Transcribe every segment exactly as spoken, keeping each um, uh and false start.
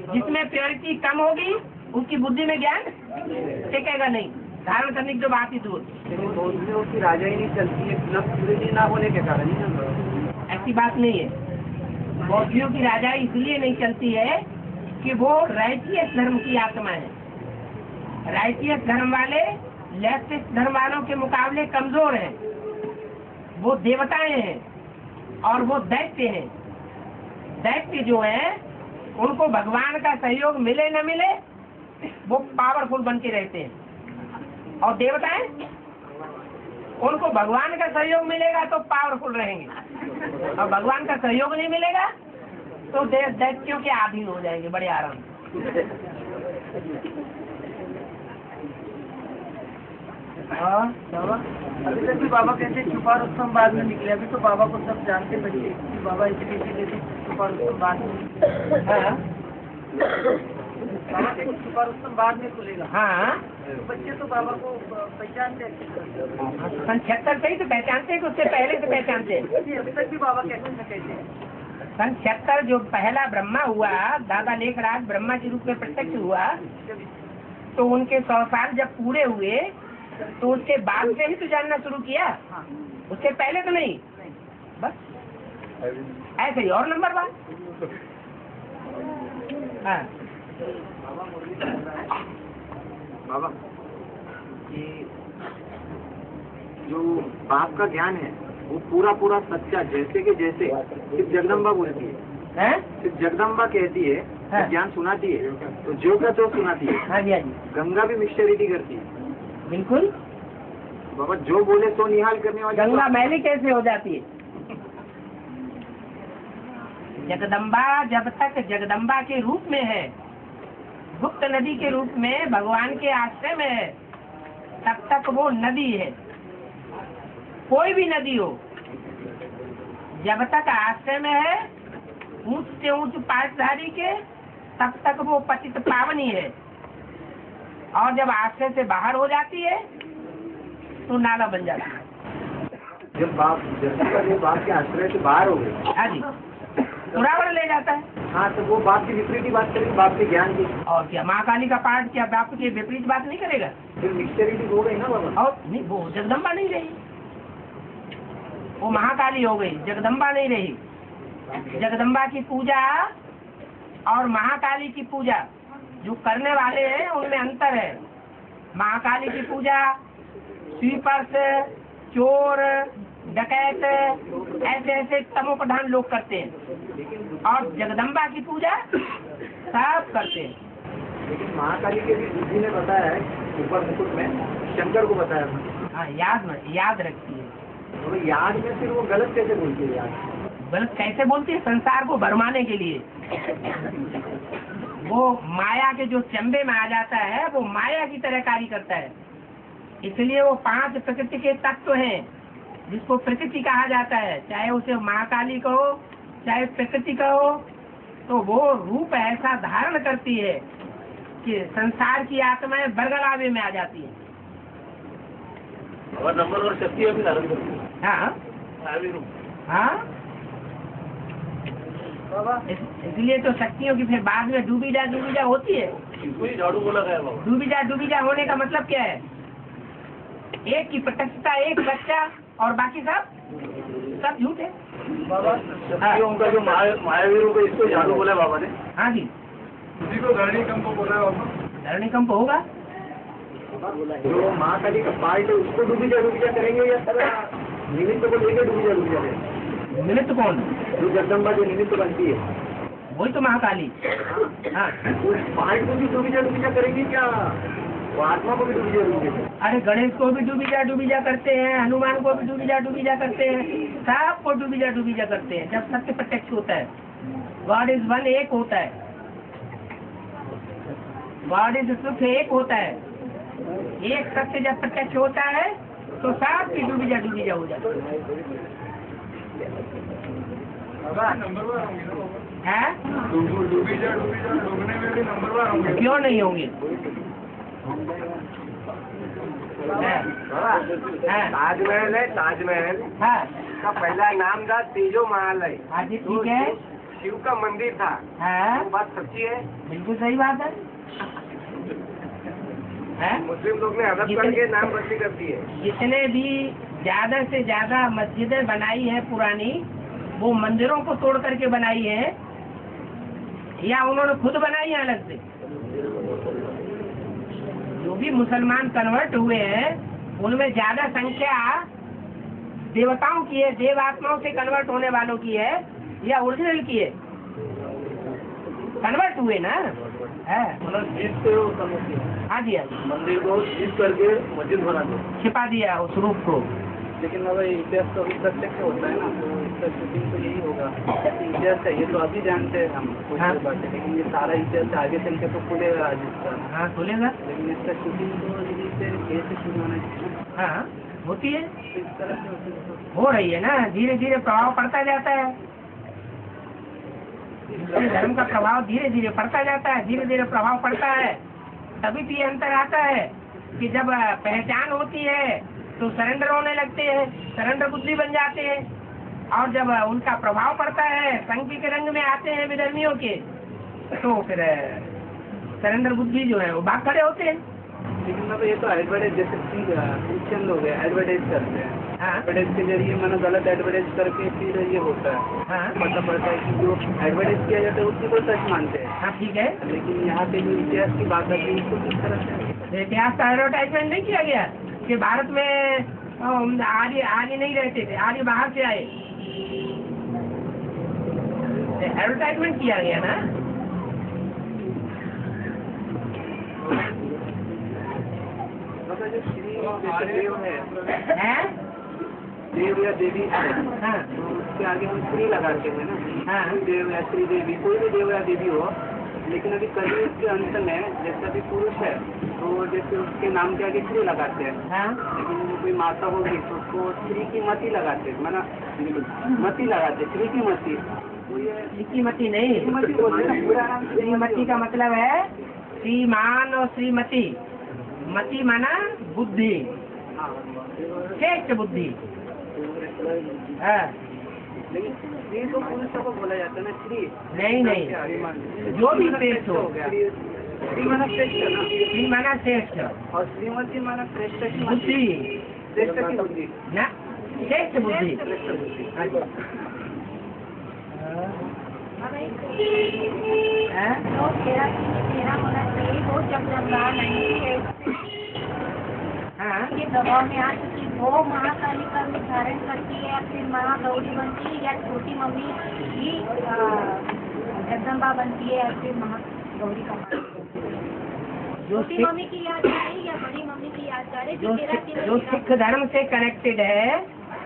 जिसमें प्योरिटी कम होगी उसकी बुद्धि में ज्ञान टिकेगा नहीं, धारण करने की जो बात ही दूर। की राजा ही नहीं चलती है, प्योरिटी ना होने के कारण ही। ऐसी बात नहीं है। बौद्धियों की राजा इसलिए नहीं चलती है कि वो राइटियस धर्म की आत्मा है। राइटियस धर्म वाले लेफ्टिस्ट धर्म वालों के मुकाबले कमजोर हैं। वो देवताएं हैं और वो दैत्य हैं। दैत्य जो है उनको भगवान का सहयोग मिले न मिले वो पावरफुल बन के रहते हैं, और देवताएं उनको भगवान का सहयोग मिलेगा तो पावरफुल रहेंगे, और भगवान का सहयोग नहीं मिलेगा तो दैत्यों के अधीन हो जाएंगे बड़े आराम से। हाँ बाबा, अभी तक भी बाबा कैसे छुपा रुस्तम बाद में निकले। अभी तो बाबा को सब जानते बच्चे कि बाबा इतने कैसे छुपा रुस्तम बाद में। हाँ बाबा को छुपा रुस्तम बाद में खुलेगा। हाँ, बच्चे तो बाबा को पहचानते हैं। सन छिहत्तर से ही तो पहचानते हैं कि उससे पहले से पहचानते हैं। अभी तक भी बाबा कैसे न कहते हैं। सन छिहत्तर जो पहला ब्रह्मा हुआ, दादा लेखराज ब्रह्मा के रूप में प्रत्यक्ष हुआ, तो उनके सौ साल जब पूरे हुए तो उसके बाद से ही तो जानना शुरू किया, उससे पहले तो नहीं। बस ऐसे ही। और नंबर वन, हाँ बाबा कि जो बाप का ज्ञान है वो पूरा पूरा सच्चा, जैसे कि जैसे सिर्फ जगदम्बा बोलती है, हैं? सिर्फ जगदम्बा कहती है, हाँ। ज्ञान सुनाती है, तो जो का तो सुनाती है। हाँ जी, हाँ जी, गंगा भी मिस्टरिटी करती है। बिल्कुल। बाबा जो बोले तो निहाल करने वाली। गंगा मैली कैसे हो जाती है? जगदम्बा जब तक जगदम्बा के रूप में है, गुप्त नदी के रूप में भगवान के आश्रय में है, तब तक वो नदी है। कोई भी नदी हो, जब तक आश्रय में है ऊंच से ऊंच पाठधारी के, तब तक वो पतित पावनी है, और जब आश्रय से बाहर हो जाती है तो नाला बन जाता है। जब बाप जब बाप के आश्रय से बाहर हो गए, हाँ जी, उड़ावड़ ले जाता है। हाँ, तो वो बाप की विपरीत बात करेगी, बाप के ज्ञान की। और क्या महाकाली का पाठ क्या बाप के विपरीत बात नहीं करेगा? फिर मिस्टरिटी हो गई ना बाबा। और नहीं, वो जगदम्बा नहीं रही, वो महाकाली हो गई, जगदम्बा नहीं रही। जगदम्बा की पूजा और महाकाली की पूजा जो करने वाले हैं उनमें अंतर है। महाकाली की पूजा स्वीपर्स, चोर, डकैत, ऐसे ऐसे तमो प्रधान लोग करते हैं, और जगदम्बा की पूजा सब करते हैं। लेकिन महाकाली के भी बुद्धि ने बताया है, ऊपर मुकुट में शंकर को बताया। हाँ, याद में याद रखती है। तो याद में फिर वो गलत कैसे बोलती है? याद गलत कैसे बोलती है? संसार को भरमाने के लिए। वो माया के जो चंबे में आ जाता है वो माया की तरह कार्य करता है। इसलिए वो पांच प्रकृति के तत्व हैं जिसको प्रकृति कहा जाता है, चाहे उसे महाकाली कहो चाहे प्रकृति कहो, तो वो रूप ऐसा धारण करती है कि संसार की आत्माएं बरगलावे में आ जाती है। और नंबर और शक्ति अभी धारण करती है। हाँ हाँ, इस, इसलिए तो शक्तियों की फिर बाद में डूबी जा डूबी जा होती है। झाड़ू बोला गया बाबा। डूबी जा डूबी जा होने का मतलब क्या है? एक की प्रत्यक्षता, एक बच्चा, और बाकी सब सब झूठ है। बाबा शक्तियों का जो मायावीरों को इसको झाड़ू बोला बाबा ने। हाँ जी, उसी को धरणी कंप बोला है बाबा। धरणी कंप होगा। जो महाकाली का पार्ट है उसको डूबी जा डूबी जा करेंगे या सर निमित्त को लेकर डूबी जा डूबी जा करेंगे? निमित्त कौन? जो जगदम्बा जो निमित्त बनती है वही तो महाकाली। हाँ, उस पार्ट को भी डूबी जा डूबी जा करेंगे क्या? वो आत्मा को भी डूबी जा डूबी जा? अरे गणेश को भी डूबी जा डूबी जा करते हैं, हनुमान को भी डूबी जा डूबी जा करते हैं, सबको डूबी जा डूबी जा करते हैं। जब सत्य प्रत्यक्ष होता है, गॉड इज वन, एक होता है, गॉड इज सुख एक होता है, एक सत्य जब प्रत्यक्ष होता है तो सब की डूबी जा डूबी जा हो जाती है। डूबी जा डूबी जा डूबने में भी नंबरवार होंगे। क्यों नहीं होंगे? ताजमहल है, ताजमहल हाँ का पहला नाम था तेजो महल है। हाँ जी, ठीक है। शिव का मंदिर था, हाँ वो बात सच्ची है? बिल्कुल सही बात है, है? मुस्लिम लोग ने अदब करके नाम बदली कर दी है। जितने भी ज्यादा से ज्यादा मस्जिदें बनाई है पुरानी, वो मंदिरों को तोड़ करके बनाई है या उन्होंने खुद बनाई है अलग से? जो भी मुसलमान कन्वर्ट हुए हैं उनमें ज्यादा संख्या देवताओं की है, देव आत्माओं से कन्वर्ट होने वालों की है या ओरिजिनल की है? कन्वर्ट हुए ना, है? मतलब जीत से वो समझ हाँ जी, हाँ मंदिर को जीत करके मस्जिद बना दो, छिपा दिया उस रूप को। लेकिन अगर इतिहास तो अभी प्रत्यक्ष होता है ना, तो इसका शूटिंग तो यही होगा। इतिहास है ये तो अभी जानते हैं हम कुछ हाँ। बातें, लेकिन ये सारा इतिहास आगे चल के तो खुलेगा राजस्थान। हाँ खुलेगा, लेकिन इसका शूटिंग तो यही से ये से शुरू होना चाहिए। हाँ होती है, इस तरह से होती है। हो रही है ना, धीरे धीरे प्रभाव पड़ता जाता है। दूसरे धर्म का प्रभाव धीरे धीरे पड़ता जाता है, धीरे धीरे प्रभाव पड़ता है। तभी तो ये अंतर आता है कि जब पहचान होती है तो सरेंडर होने लगते हैं, सरेंडर बुद्धि बन जाते हैं, और जब उनका प्रभाव पड़ता है, संघी के रंग में आते हैं विधर्मियों के, तो फिर सरेंडर बुद्धि जो है वो भाग खड़े होते हैं। लेकिन अब ये तो एडवर्टाइज जैसे क्रिश्चियन लोग हैं एडवर्टाइज करते हैं, हाँ एडवर्टाइज के जरिए मैंने गलत एडवर्टाइज करके फिर ये होता है। हाँ पता पड़ता है कि जो एडवर्टाइज किया जाता है उसी को सच मानते हैं। हाँ ठीक है, लेकिन यहाँ पे जो इतिहास की बात आती है उसको किस तरह से? इतिहास का एडवर्टाइजमेंट नहीं किया गया कि भारत में आर्य आर्य नहीं रहते थे, आर्य बाहर से आए, एडवर्टाइजमेंट किया गया ना। मतलब जो श्री देव है, हैं? देव या देवी है, हाँ तो उसके आगे हम श्री लगाते हैं ना, हाँ देव या श्री देवी, कोई भी देव या देवी हो। लेकिन अभी कलयुग के अंत में जैसे अभी पुरुष है तो जैसे उसके नाम के आगे श्री लगाते हैं, हाँ लेकिन वो कोई माता होगी तो उसको श्री की मती लगाते हैं, माना मती लगाते, श्री की मती। तो ये श्रीमती नहीं, श्रीमती बोलते हैं, पूरा नाम श्रीमती का मतलब है श्रीमान और श्रीमती। मति माना बुद्धि, हाँ। श्रेष्ठ बुद्धि। हाँ लेकिन श्री तो पुरुषों को बोला जाता है ना, श्री नहीं नहीं, जो भी श्रेष्ठ हो गया, श्री माना श्रेष्ठ है ना, श्री माना श्रेष्ठ, और श्रीमती माना श्रेष्ठ की बुद्धि श्रेष्ठ की बुद्धि, ना, श्रेष्ठ बुद्धि। श्रेष्ठ बुद्धि। हाँ जी। हाँ? तो तेरा तेरा होना चाहिए, वो जगदम्बा नहीं हाँ के दबाव में आ चुकी, वो महाकाली का रूप धारण करती है, फिर महागौरी बनती है, या छोटी मम्मी ही अ, जगदम्बा बनती है, या फिर महागौरी का जो छोटी सिख मम्मी की याद आ रही या बड़ी मम्मी की याद आ रही? जो तेरा सिख जो सिख धर्म से कनेक्टेड है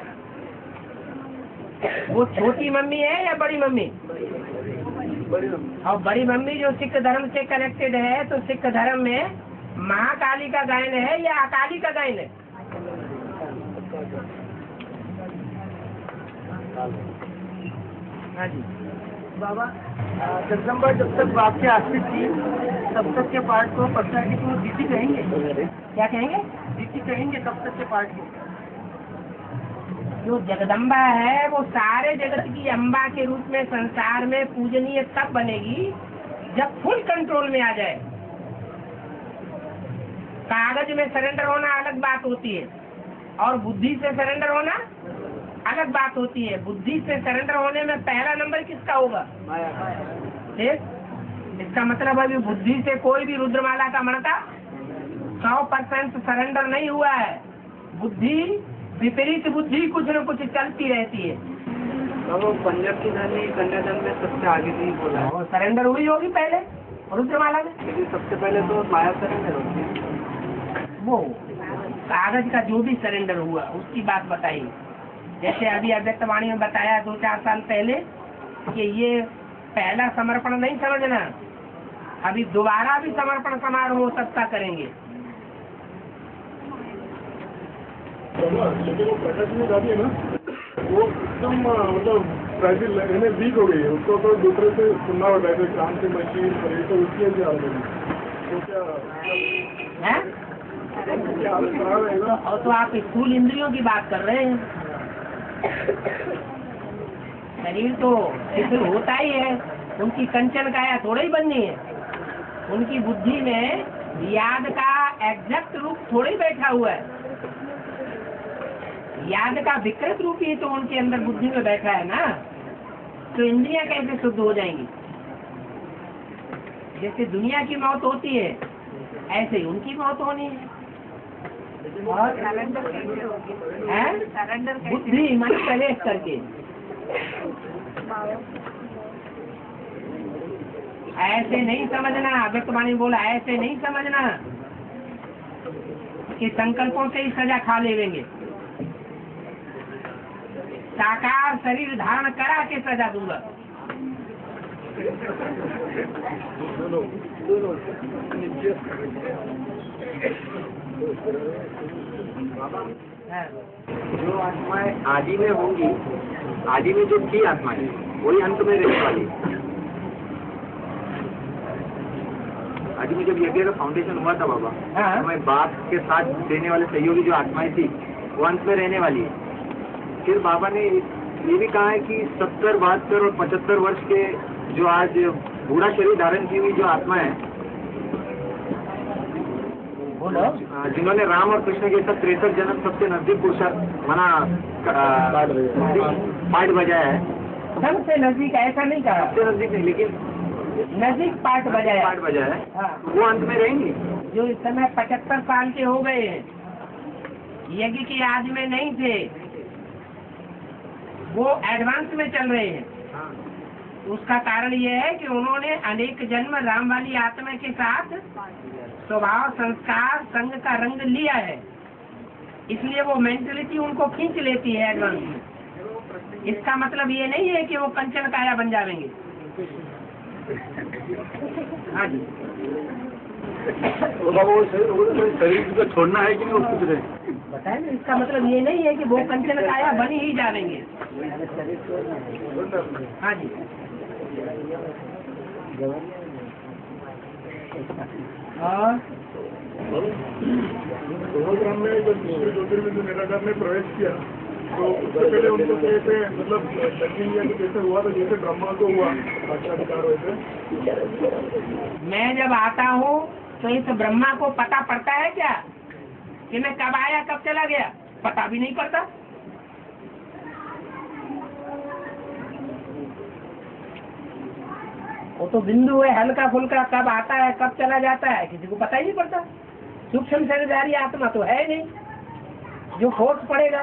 वो छोटी मम्मी है या बड़ी मम्मी? और बड़ी मम्मी जो सिख धर्म से कनेक्टेड है, तो सिख धर्म में महाकाली का गायन है या अकाली का गायन है? हाँ जी बाबा जगदम्बा जब तक वाक्य आश्रित थी तब तक के पाठ को पर्सनैलिटी को दीदी कहेंगे, क्या कहेंगे? दीदी कहेंगे तब तक के पाठ को। जो जगदम्बा है वो सारे जगत की अम्बा के रूप में संसार में पूजनीय तब बनेगी जब फुल कंट्रोल में आ जाए। कागज में सरेंडर होना अलग बात होती है और बुद्धि से सरेंडर होना अलग बात होती है। बुद्धि से सरेंडर होने में पहला नंबर किसका होगा? ठीक? इसका मतलब अभी बुद्धि से कोई भी रुद्रमाला का मणका सौ परसेंट सरेंडर नहीं हुआ है। बुद्धि विपरीत बुद्धि कुछ न कुछ चलती रहती है। वो पंजाब की धनी कन्यादान में सबसे आगे नहीं बोला है, वो सरेंडर हुई होगी पहले रुद्रमाला में। लेकिन सबसे पहले तो माया सरेंडर होती है। वो कागज का जो भी सरेंडर हुआ उसकी बात बताई। जैसे अभी अव्यक्तवाणी में बताया दो चार साल पहले कि ये पहला समर्पण नहीं समझना, अभी दोबारा भी समर्पण समारोह सबका करेंगे। लेकिन वो प्रकाश में जाती है ना, वो एकदम मतलब फ्रैजिल यानी वीक हो गई है, उसको तो दूसरे से सुनना होता है क्रांति मशीन और ये तो उसकी भी हालत है। तो क्या हैं? क्या हालत खराब है ना? और तो आप स्थूल इंद्रियों की बात कर रहे हैं। शरीर तो शिथिल होता ही है, उनकी कंचन काया थोड़ा ही बननी है। उनकी बुद्धि में याद का एग्जैक्ट रूप थोड़ा ही बैठा हुआ है, याद का विकृत रूप ही तो उनके अंदर बुद्धि में बैठा है ना। तो इंद्रियां कैसे शुद्ध हो जाएंगी? जैसे दुनिया की मौत होती है ऐसे ही उनकी मौत होनी है। और सरेंडर कैसे होगी? है? सरेंडर कैसे? बुद्धि मन प्रवेश करके। ऐसे नहीं समझना, व्यक्तवाणी बोला, ऐसे नहीं समझना कि संकल्पों से ही सजा खा लेंगे। साकार शरीर धारण करा के सजा दूंगा। जो आत्माएं आदि में होंगी, आदि में जो थी आत्माएं वही अंत में रहने वाली। आदि में जब यज्ञ का फाउंडेशन हुआ था बाबा, हाँ। हमें बाप के साथ देने वाले सहयोगी जो आत्माएं थी वो अंत में रहने वाली है। फिर बाबा ने ये भी कहा है कि सत्तर बहत्तर और पचहत्तर वर्ष के जो आज बूढ़ा शरीर धारण की हुई जो आत्मा है, बोलो। जिन्होंने राम और कृष्ण के साथ तिरसठ जन्म सबसे नजदीक पुरुषार्थ मना पाठ बजाया है। सबसे नजदीक ऐसा नहीं कहा, सबसे नजदीक नहीं, लेकिन नजदीक पाठ बजाया। पाठ बजाया है। हाँ। वो अंत में रहेंगी। जो इस समय पचहत्तर साल के हो गए हैं, यज्ञ की आदि में नहीं थे, वो एडवांस में चल रहे हैं। उसका कारण ये है कि उन्होंने अनेक जन्म राम वाली आत्मा के साथ स्वभाव संस्कार संग का रंग लिया है, इसलिए वो मेंटलिटी उनको खींच लेती है एडवांस में। इसका मतलब ये नहीं है कि वो कंचन काया बन जाएंगे। हाँ जी। वो शरीर को छोड़ना है कि नहीं, वो कुछ नहीं बताए ना, इसका मतलब ये नहीं है कि वो कंचन काया बन ही जाएंगे। हाँ जी। और ग्राम में जब ज्योतिर्विद निराकार ने प्रवेश किया तो उससे पहले उनको कैसे मतलब दक्षिण इंडिया को कैसे हुआ था, जैसे ब्रह्मा को हुआ साक्षात्कार वैसे। मैं जब आता हूँ तो इस ब्रह्मा को पता पड़ता है क्या कि मैं कब आया कब चला गया? पता भी नहीं पड़ता। वो तो बिंदु है, हल्का फुल्का, कब आता है कब चला जाता है किसी को पता ही नहीं पड़ता। सूक्ष्म शरीरधारी आत्मा तो है नहीं जो फोर्स पड़ेगा।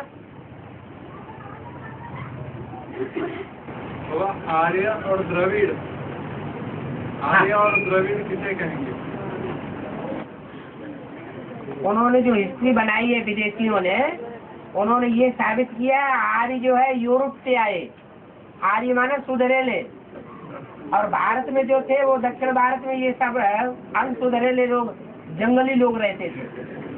आर्य और द्रविड़, आर्य और द्रविड़ किसे कहेंगे? उन्होंने जो हिस्ट्री बनाई है विदेशियों ने, उन्होंने ये साबित किया आर्य जो है यूरोप से आए। आर्य माने सुधरेले, और भारत में जो थे वो दक्षिण भारत में ये सब अनसुधरेले लोग, जंगली लोग रहते थे।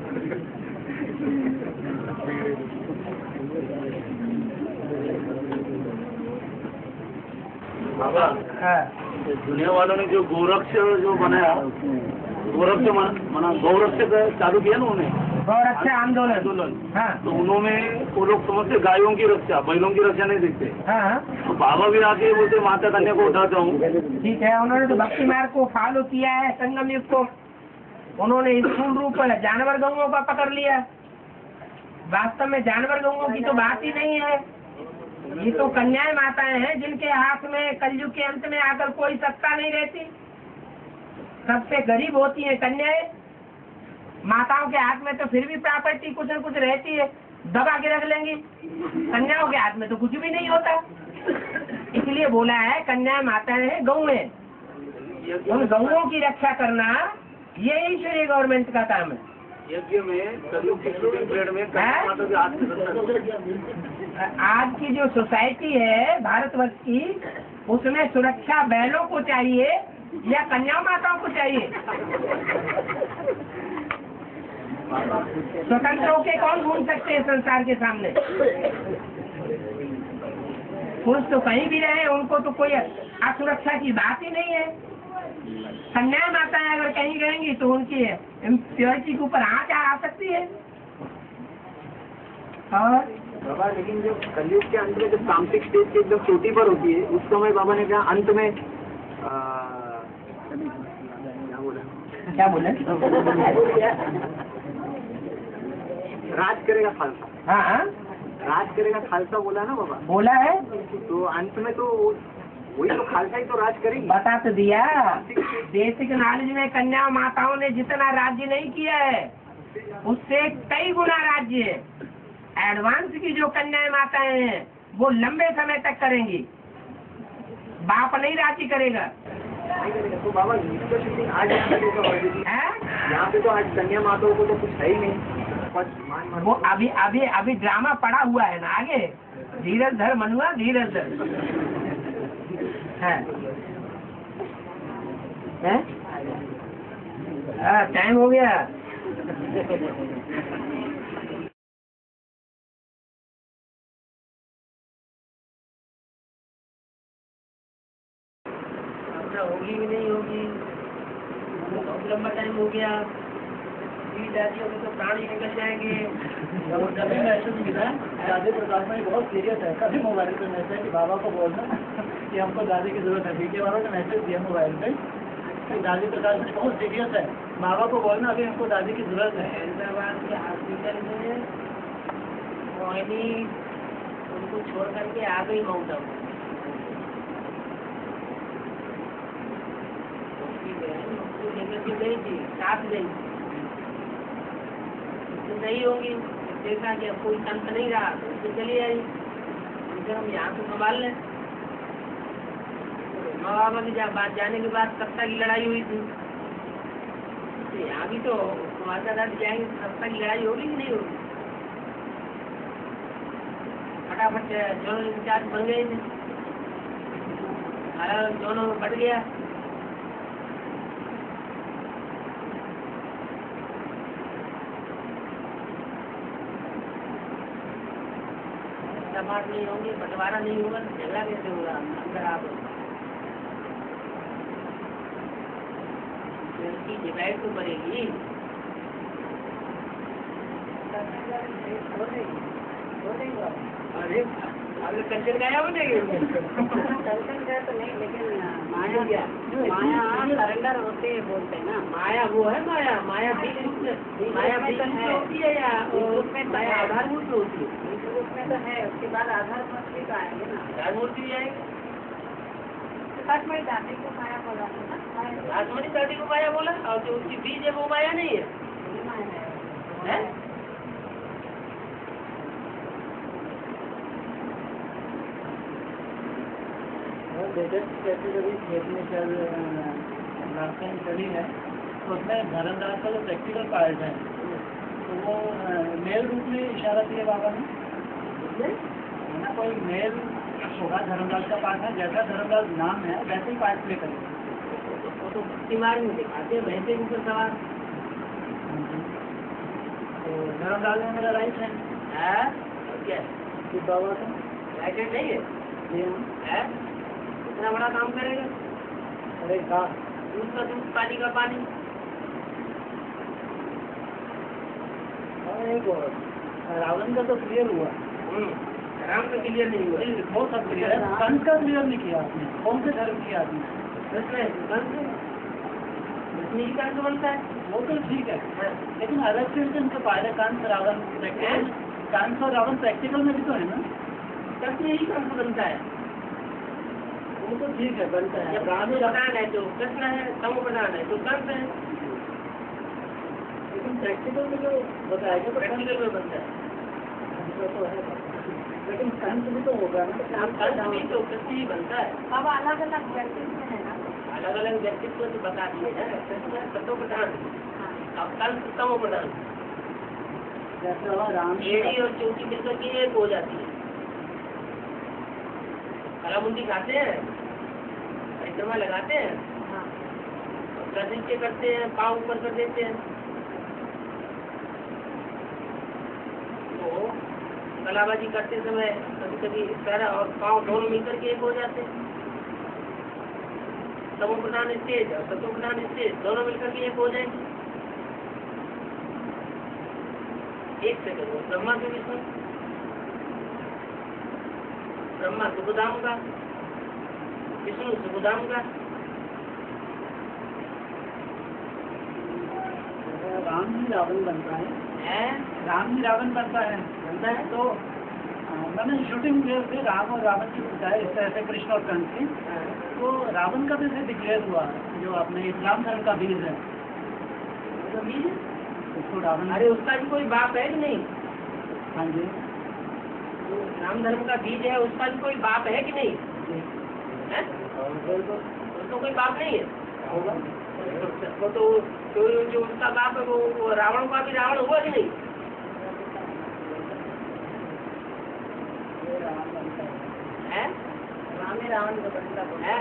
बाबा, दुनिया वालों ने जो गोरक्ष जो बनाया, गोरक्ष मना गौरक्ष चालू किया ना उन्होंने, गौरक्षा आंदोलन आंदोलन। हाँ तो उन्होंने वो लोग समझते गायों की रक्षा, बैलों की रक्षा नहीं देखते। हाँ तो बाबा भी आके बोलते माता कन्या को उठाता हूँ। ठीक है। उन्होंने तो भक्ति मार्ग को फॉलो किया है, संगम युग को। उन्होंने स्थूल रूप जानवर गौओं का पकड़ लिया। वास्तव में जानवर गौओं की तो बात ही नहीं है। ये तो कन्याएं माताएं हैं जिनके हाथ में कलयुग के अंत में आकर कोई सत्ता नहीं रहती। सबसे गरीब होती है कन्याएं। माताओं के हाथ में तो फिर भी प्रॉपर्टी कुछ न कुछ रहती है, दबा के रख लेंगी। कन्याओं के हाथ में तो कुछ भी नहीं होता। इसलिए बोला है कन्याएं माताएं हैं, गौ है। उन गौओं की रक्षा करना ये ईश्वरीय गवर्नमेंट का काम है। यज्ञ में कलयुग की शूटिंग पीरियड में कन्या माता के हाथ में रक्षा। आज की जो सोसाइटी है भारतवर्ष की, उसमें सुरक्षा बैलों को चाहिए या कन्या माताओं को चाहिए? स्वतंत्र होके कौन घूम सकते हैं संसार के सामने? पुरुष तो कहीं भी रहे, उनको तो कोई असुरक्षा की बात ही नहीं है। कन्या माताएं अगर कहीं रहेंगी तो उनकी प्योरिटी के ऊपर आँच आ सकती है। और बाबा लेकिन जो कलयुग के अंत में जब तामसिक स्टेज की एकदम चोटी पर होती है उस समय बाबा ने कहा अंत में आ, क्या बोला क्या बोले? राज करेगा खालसा। हाँ हाँ राज करेगा खालसा बोला ना बाबा, बोला है। तो अंत में तो वही तो खालसा ही तो राज करेगी। बता तो दिया, बेसिक नॉलेज में कन्या माताओं ने जितना राज्य नहीं किया है उससे कई गुना राज्य एडवांस की जो कन्याएं माताएं हैं वो लंबे समय तक करेंगी, बाप नहीं राज्य करेगा। तो बाबा इसका शूटिंग आज यहाँ पे तो है? यहाँ पे तो आज कन्या माताओं को तो कुछ है ही नहीं। वो अभी अभी अभी ड्रामा पड़ा हुआ है ना आगे। धीरज धर मनुआ, धीरज धर है, है? टाइम हो गया। होगी भी नहीं होगी, बहुत लंबा टाइम हो गया। दादियों के तो प्राण ही निकल जाएंगे। कभी मैसेज मिला दादी प्रकाश में बहुत सीरियस है, कभी मोबाइल पे मैसेज कि बाबा को बोलना कि हमको दादी की जरूरत है। वीडियो वालों ने मैसेज दिया मोबाइल पे कि दादी प्रकाश में बहुत सीरियस है, बाबा को बोलना अभी हमको दादी की जरूरत है। हैदराबाद के हॉस्पिटल में मोहिनी उनको छोड़ करके आ गई माउंट आबू। लेकर के गई थी, साथ गई नहीं होगी, देखा कि अब कोई संत नहीं रहा तो उससे चली आई। हम यहाँ से संभाल लें। माँ बाबा की जब बात जाने के बाद सत्ता की लड़ाई हुई थी, तो यहाँ भी तो माता दादी जाएंगे, सत्ता की लड़ाई होगी कि नहीं होगी? फटाफट दोनों इंचार्ज बन गए थे, अलग दोनों में बट गया। समाट नहीं होंगे, बंटवारा नहीं होगा, झगड़ा कैसे होगा? अंदर आप डिवाइड तो करेगी। अरे अगर कंचन गाया हो नहीं कंचन गया तो नहीं, लेकिन माया क्या माया सरेंडर होते बोलते हैं ना। माया वो है, माया माया बीज रूप में, माया बीज रूप में होती है या माया आधार रूप में होती है? उसमें तो है, उसके बाद आधार मूर्ति तो आएंगे ना, आधार मूर्ति भी आएगी। काश्मीरी दादी को माया बोला है ना, काश्मीरी दादी को माया बोला, और जो उसकी बीज है वो माया नहीं है, है? लेटेस्ट कैटेगरी खेत में चल रास्ते चली है, तो उसमें धर्मदास का जो प्रैक्टिकल पार्ट है तो वो मेल रूप में इशारा किया बाबा ने, है ना? कोई मेल होगा धर्मदास का पार्ट है, जैसा धर्मदास नाम है वैसे ही पार्ट प्ले करेगा। वो तो बीमार में दिखाते वैसे ही ऊपर सवार। तो धर्मदास में मेरा राइट है, है क्या कि बाबा का राइट हैंड नहीं है? है इतना बड़ा काम करेगा? अरे का दूध का दूध, पानी का पानी। और एक और रावण का तो क्लियर हुआ, राम का क्लियर नहीं हुआ, बहुत सब क्लियर है। कंस का क्लियर नहीं किया आपने, कौन से धर्म की आदमी? कंस का तो बनता है, वो तो ठीक है, लेकिन अलग से उनका पायरे कंस रावण प्रैक्टिकल, कंस और रावण प्रैक्टिकल में भी तो है ना? कंस यही कंस बनता है, वो तो ठीक है बनता है। जब राम प्रधान है तो कृष्ण है, तमो प्रधान है तो कंस है, लेकिन प्रैक्टिकल में जो बताया गया प्रैक्टिकल में बनता है। तो है, लेकिन कंस भी तो होगा ना, कंस भी तो कृष्ण ही बनता है। अब अलग अलग व्यक्तित्व है ना, अलग अलग व्यक्तित्व तो बता दिए हैं, कृष्ण सतो प्रधान, अब कंस तमो प्रधान। जैसे वहाँ राम एड़ी और चोटी मिलकर के एक हो जाती है। हरा बुंदी खाते हैं, परिक्रमा लगाते हैं, नीचे करते हैं, पाँव ऊपर कर देते हैं, तो कलाबाजी करते समय कभी कभी पैर और पाँव दोनों मिलकर के एक हो जाते हैं। तमो प्रधान स्टेज और सतो प्रधान स्टेज दोनों मिलकर के एक हो जाएंगे। एक सेकंड, ब्रह्मा के विष्णु ब्रह्मा सुखधाम का, विष्णु सुखधाम का। राम ही रावण बनता है, है राम ही रावण बनता है। बनता है तो हाँ, मैंने शूटिंग में भी राम और रावण की बताया इस तरह से कृष्ण और कंस की। तो रावण का तो इसे डिक्लेयर हुआ जो अपने इस्लाम धर्म का बीज है, तो बीज। उसको रावण। अरे उसका भी कोई बाप है कि नहीं? हाँ जी, जो राम धर्म का बीज है उसका भी कोई बाप है कि नहीं? है? उसका कोई बाप नहीं है। वो तो, तो जो उसका बाप है वो, वो रावण का भी रावण हुआ कि नहीं? है? राम ही रावण का बनता है।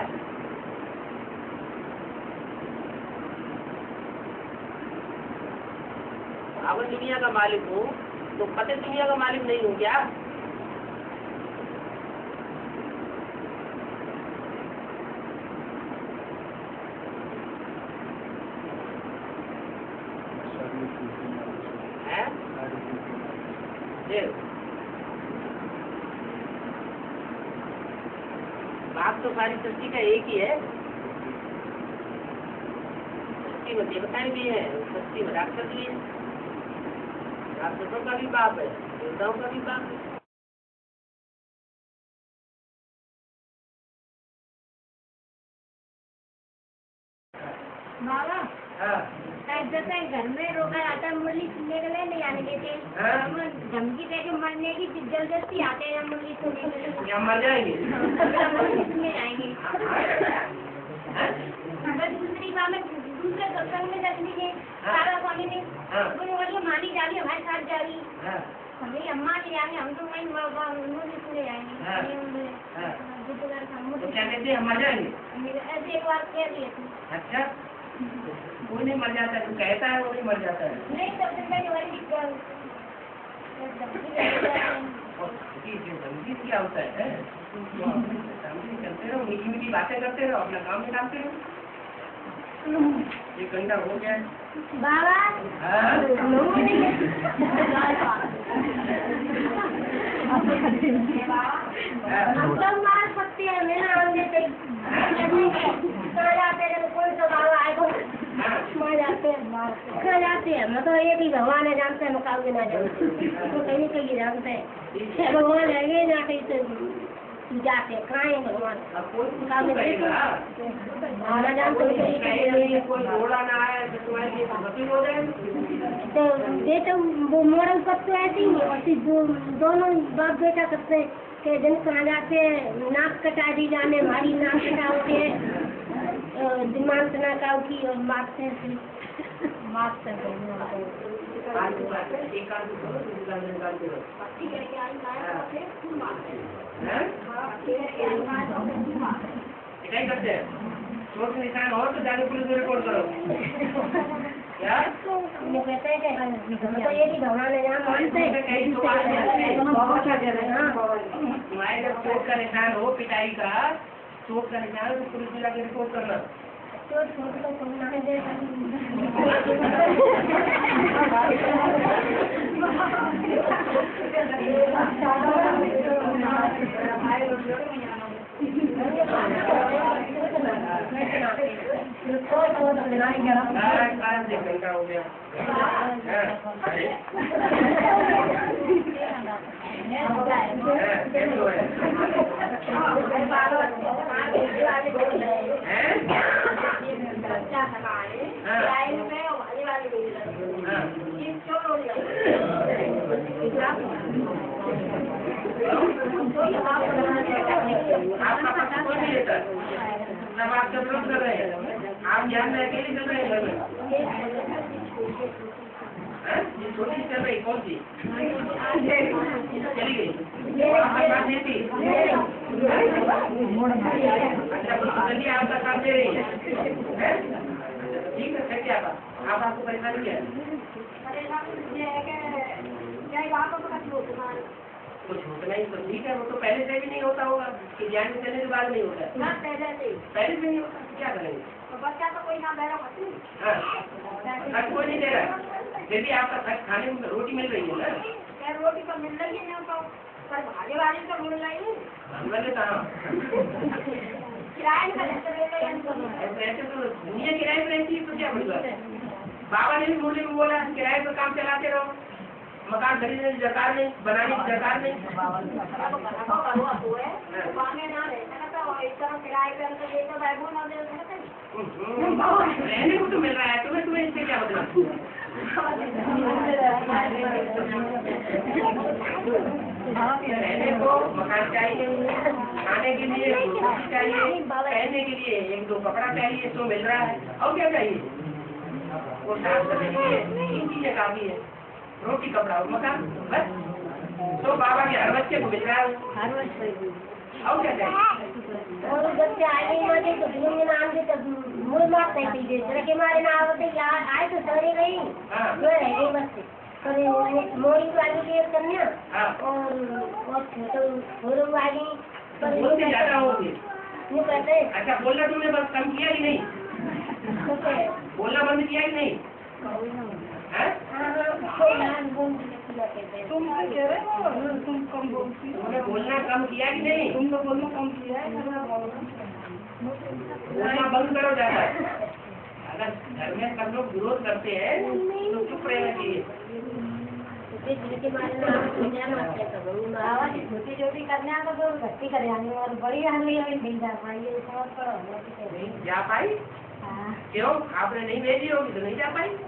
रावण दुनिया का मालिक हूँ तो फतेह दुनिया का मालिक नहीं हूँ क्या? है? देव बाप तो सारी सृष्टि का एक ही है। सृष्टि में देवताएं भी है, सृष्टि में राक्षस भी है। राक्षसों का भी बाप है, देवताओं का भी बाप है। बाबा हाँ। जैसे घर में रोका जाता है मुरली सुनने के लिए नहीं आने देते, हम धमकी दे के मरने की जबरदस्ती आते हैं मुरली सुनने के लिए। या मर जाएंगे। मुरली सुनने जाएंगे। बस दूसरी बात में दूसरे सत्संग में दर्शनी के सारा स्वामी ने बोले बोलिए मानी जा रही हमारे साथ जा रही, हमें अम्मा नहीं जाएंगे, हम तो वहीं मुरली सुनने जाएंगे। तो क्या कहते हैं हम मर जाएंगे? ऐसे एक बार कह दिए थे। अच्छा, वो नहीं मर जाता है, कहता है वो नहीं मर जाता है। नहीं तब तक मैं वही धमकी क्या होता है? धमकी करते रहो, मीठी मीठी बातें करते रहो, अपना काम निकालते रहो। एक घंटा हो गया बाबा हम तो मार सकते हैं, मेरा नाम देते कहाँ जाते हैं, कोई तो बाबा आए तो मार जाते हैं, कहाँ जाते हैं, मैं तो एक ही भगवान है जानते हैं, मुकाबले ना जानते तो कहीं कहीं जानते हैं भगवान है ना कहीं से जाते हैं, कहाँ है भगवान मुकाबले ना जानते कोई घोड़ा ना आए तो तुम्हारे लिए वकील हो जाए। तो बेटा वो मॉडल सब तो ऐसे ही है, और दो, दोनों बाप बेटा करते हैं कि दिन कहाँ जाते हैं नाक कटा दी जाने हमारी नाक कटाओगे दिमाग से नाकाओ की और मारते हैं मारते हैं एक आदमी करो दूसरा निकालते रहो। क्या करते हैं? चोट के निशान हो तो जाके पुलिस में रिपोर्ट करो। क्या? ये कहते हैं कि तो ये भी भगवान है यहाँ मानते हैं तुम्हारे जब चोट का निशान हो पिटाई का, चोट का निशान हो तो पुलिस में जाके रिपोर्ट करना। चोट छोट तो सुनना है दे घंटा हो गया। आपका पता कोई नहीं लेता, सब आपका विरोध कर रहे हैं, आप ध्यान में अकेले चल रहे हैं घर में। ये छोटी चल रही कौन सी चली गई? हमारी बात नहीं थी। अच्छा चलिए आपका काम दे रही है, ठीक है क्या बात? आप आपको परेशानी क्या है? कुछ होता नहीं तो ठीक है, वो तो पहले से भी नहीं होता होगा कि ज्ञान में चलने के बाद नहीं होता है। पहले से पहले से नहीं होता, क्या करेंगे? तो बच्चा तो कोई ना बैठा होती खर्च कोई नहीं दे रहा है, फिर भी आपका खर्च खाने में रोटी मिल रही है ना? रोटी तो मिल रही है ना, तो पर भागे वाले तो मुड़ लाएंगे हमने कहा किराए में रहते ऐसे तो दुनिया किराए पर रहती है तो क्या बड़ी बात है। बाबा ने भी मुझे बोला किराए पर काम चलाते रहो, मकान खरीदने की दरकार नहीं, बनाने की दरकार नहीं। रहने को तो मिल रहा है तुम्हें, तुम्हें इससे क्या मतलब। रहने को मकान चाहिए, खाने के लिए रोटी चाहिए, पहनने के लिए एक दो कपड़ा चाहिए तो मिल रहा है, और क्या चाहिए। वो साफ करने के लिए तीन चीजें काफी है, रोटी कपड़ा और मकान, बस। तो बाबा के हर बच्चे को मिल रहा है, और क्या चाहिए। और बच्चे आए मुझे तो दिन में नाम के मुड़ मार नहीं दे रहे के मारे ना आवते यार आए तो सरे नहीं जो रह गए बच्चे करे मोरी वाली के कन्या और और तो होरम वाली पर बोलते ज्यादा होगी। ये कहते अच्छा बोलना तुमने बस कम किया ही नहीं, बोलना बंद किया ही नहीं है? तुम कह रहे हो तुम कम बोलती हो, तुमने बोलना कम किया कि नहीं। तुम तो बोलना कम किया है। बोलना बंद करो ज्यादा। अगर घर में सब लोग विरोध करते हैं तो चुप रहना चाहिए। छोटी छोटी कन्या को तो भर्ती कर और बड़ी आदमी अभी मिल जा पाई जा पाई क्यों? आपने नहीं भेजी होगी तो नहीं जा पाई।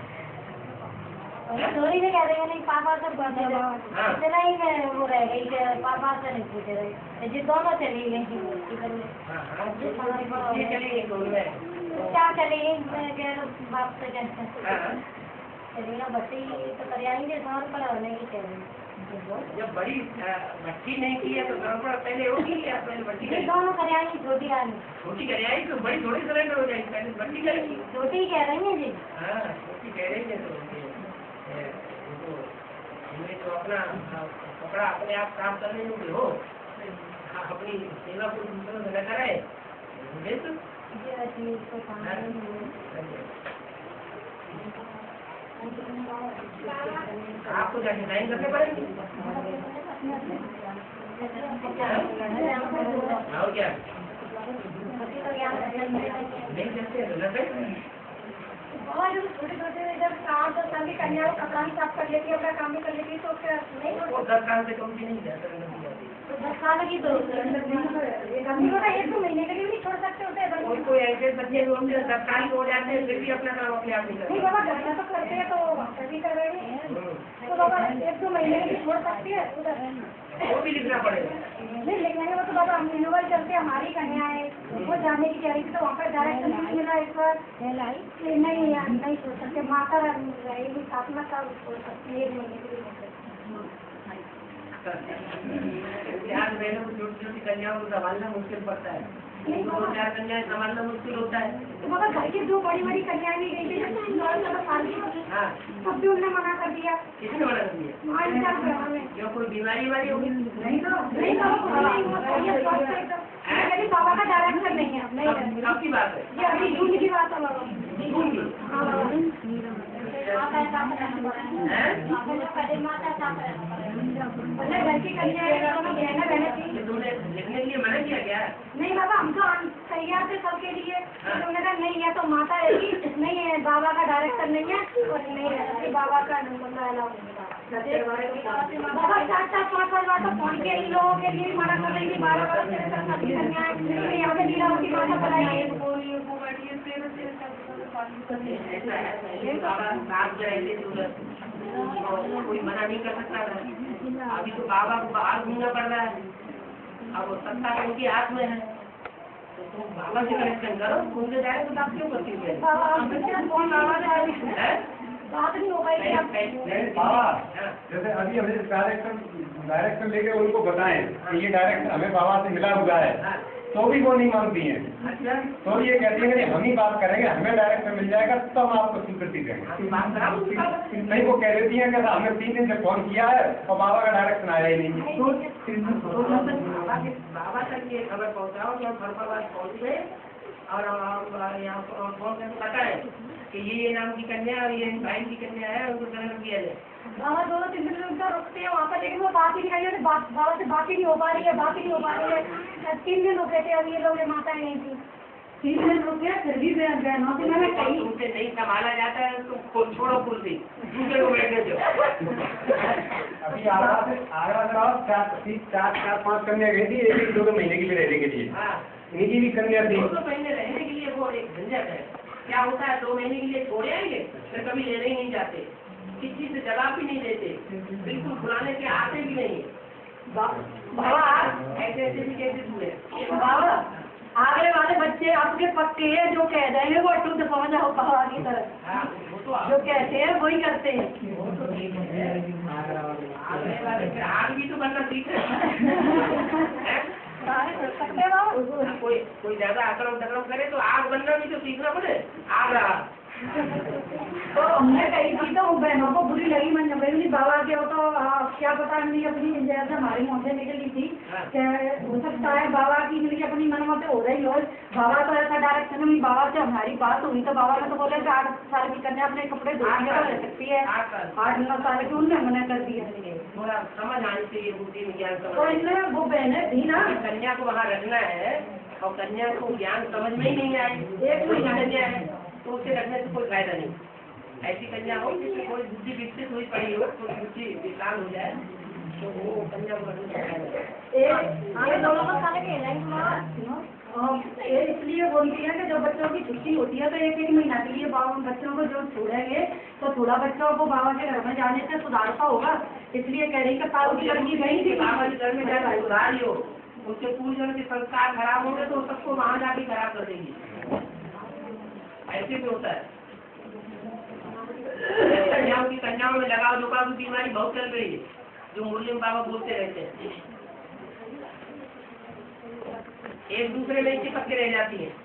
थोड़ी से कह रहे नहीं पापा से इतना ही वो रह गई पापा से नहीं पूछ रहे जी दोनों चली गई चली गई क्या चली गई बाप से चलेगा बच्ची तो कर आएंगे घर पर होने की चाहिए। जब बड़ी भट्टी नहीं की है तो गड़बड़ पहले होगी या पहले भट्टी करेगी? दोनों कर आएंगी छोटी आएंगी छोटी कर आएगी तो बड़ी थोड़ी सरेंडर हो जाएगी, पहले भट्टी करेगी। छोटी कह रही है जी। हाँ छोटी कह रही है तो तो अपना कपड़ा अपने आप काम करने में हो, अपनी सेवा को दूसरों से न कराए। आपको क्या डिजाइन करने पड़ेंगे और क्या नहीं करते और छोटे छोटे जब काम तो सभी कन्या कपड़ा भी साफ कर लेती है अपना काम भी कर लेती है तो क्या नहीं वो दस साल से कम की नहीं जाता। तो दस साल की तो कमी को एक दो महीने के लिए भी छोड़ सकते होते हैं। कोई कोई ऐसे बच्चे होंगे दस साल हो जाते हैं फिर भी अपना काम अपने आप नहीं नहीं करते। बाबा घर में तो करते हैं तो भी कर रहे हैं तो बाबा एक दो महीने के लिए छोड़ सकती है उधर वो भी लिखना पड़ेगा। नहीं लिखने के वो तो बाबा हम यूनिवर्स चलते हमारी कन्या है वो जाने की कह रही थी तो वहाँ पर डायरेक्ट नहीं मिला एक बार नहीं यार नहीं सोच सकते माता रहेगी साधना का सोच सकती है एक महीने के लिए। ध्यान बहनों को छोटी छोटी कन्याओं को संभालना मुश्किल पड़ता है, दो चार कन्याएं संभालना मुश्किल होता है। तो बाबा घर की दो बड़ी बड़ी कन्याएं भी गई थी नौ चौदह साल की हाँ तब भी उन्होंने मना कर दिया। किसने मना कर दिया? वहाँ इंतजार कर रहा है जो कोई बीमारी वाली होगी नहीं तो नहीं तो लेकिन बाबा का डायरेक्टर नहीं है नहीं कब की बात है? ये अभी जून की बात है बाबा जून की? घर की कन्या बहना बहना थी तुमने लिखने के लिए मना किया क्या? नहीं बाबा हम तो तैयार थे सबके लिए उन्होंने कहा नहीं है तो माता रहेगी नहीं है बाबा का डायरेक्टर नहीं है और नहीं है बाबा का बाबा चार चार पाँच पाँच बार तो फोन के इन लोगों के लिए मना कर रही थी बारह बारह यहाँ पे लीला की माता बनाई बाबा साथ जाएंगे कोई मना नहीं कर सकता था। अभी तो बाबा को बाहर घूमना पड़ रहा है, अब वो सत्ता उनके हाथ में है तो तुम बाबा से कनेक्शन करो, घूमने जाए तो आप क्यों करती है? बात नहीं हो पाई बाबा जैसे अभी हमें डायरेक्शन डायरेक्शन लेके उनको बताएं कि ये डायरेक्शन हमें बाबा से मिला हुआ है तो भी वो नहीं मानती हैं। अच्छा तो ये कहती है कि हम ही बात करेंगे हमें डायरेक्शन मिल जाएगा तो हम आपको स्वीकृति देंगे। बात कराओ उसकी बात। नहीं वो कह देती है कि हमने तीन दिन से फोन किया है और बाबा का डायरेक्शन आया ही नहीं। बाबा के बाबा तक ये खबर पहुंचाओ कि हम घर पर बात पहुंच गए और हम यहाँ फोन करके बताएं कि ये ये नाम की कन्या और ये भाई की कन्या है, उनको जन्म दिया जाए। बाबा दोनों तीन दिन उनका रुकते हैं वहाँ पर, लेकिन वो बात ही नहीं करी, बात बाबा से बात ही नहीं हो पा रही है, बात ही नहीं हो पा रही है। तीन दिन रुके थे, अब ये लोग ये माताएं नहीं थी, तीन दिन रुके फिर भी बहनों से मैंने कही उनसे नहीं संभाला जाता है तो छोड़ो कुर्सी, दूसरे को बैठने दो। अभी आगरा से आगरा से आओ, चार तीन चार चार पाँच कन्या गई थी, एक एक दो दो महीने के लिए रहने के लिए। हाँ, इनकी भी कन्या थी। दो दो महीने रहने के लिए वो एक झंझट है। क्या होता है, दो महीने के लिए छोड़ आएंगे फिर कभी लेने ही नहीं जाते, किसी से जवाब भी नहीं देते, बिल्कुल बुलाने के आते भी नहीं। बाबा ऐसे ऐसे भी कैसे हुए बाबा आगे वाले बच्चे आपके पक्के हैं, जो कह देंगे वो शुद्ध समझ आओ बाबा की तरह। हाँ, वो तो जो कहते हैं वही करते हैं। वो तो ठीक है, आगे वाले फिर आग भी तो बनना सीख रहे। सकते बाबा कोई कोई ज्यादा अकड़म टकड़म करे तो आग बनना भी तो सीखना पड़े। आग रहा तो हमने कही थी तो बहनों को बुरी लगी, मैं नहीं बाबा के, वो तो आ, क्या पता नहीं अपनी जैसे हमारी मुँह से निकली थी, क्या हो सकता है बाबा की मिली अपनी मन में हो रही हो। बाबा तो ऐसा डायरेक्शन में बाबा से हमारी बात हुई तो बाबा ने तो बोले कि आठ साल की कन्या अपने कपड़े धोने तो रह सकती है, आठ नौ साल की उनने मना कर दिया। थोड़ा समझ आनी चाहिए, बुद्धि विज्ञान तो समझ। इनमें वो बहने थी ना, कन्या को वहाँ रखना है और कन्या को ज्ञान समझ में ही नहीं आए, एक कोई कन्या है तो उसे रखने से कोई फायदा नहीं। ऐसी कन्या हो जिसमें कोई बुद्धि विकसित हुई पड़ी हो, कोई बुद्धि विशाल हो जाए तो वो कन्या को रखने से फायदा है। दोनों को साले के इसलिए बोलती है कि जब बच्चों की छुट्टी होती है तो एक एक महीना के लिए बाबा बच्चों को जो छोड़ेंगे तो थोड़ा बच्चों को बाबा के घर में जाने से सुधारता होगा, इसलिए कह रही कि साल की लड़की गई थी बाबा के घर में जाकर सुधार हो, उसके पूजन के संस्कार खराब होंगे तो सबको वहाँ जाके खराब कर देगी। ऐसे भी होता है। कन्याओं की कन्याओं में लगाव दुकाव की बीमारी बहुत चल रही है, जो मुस्लिम बाबा बोलते रहते हैं, एक दूसरे में चिपक के रह जाती है।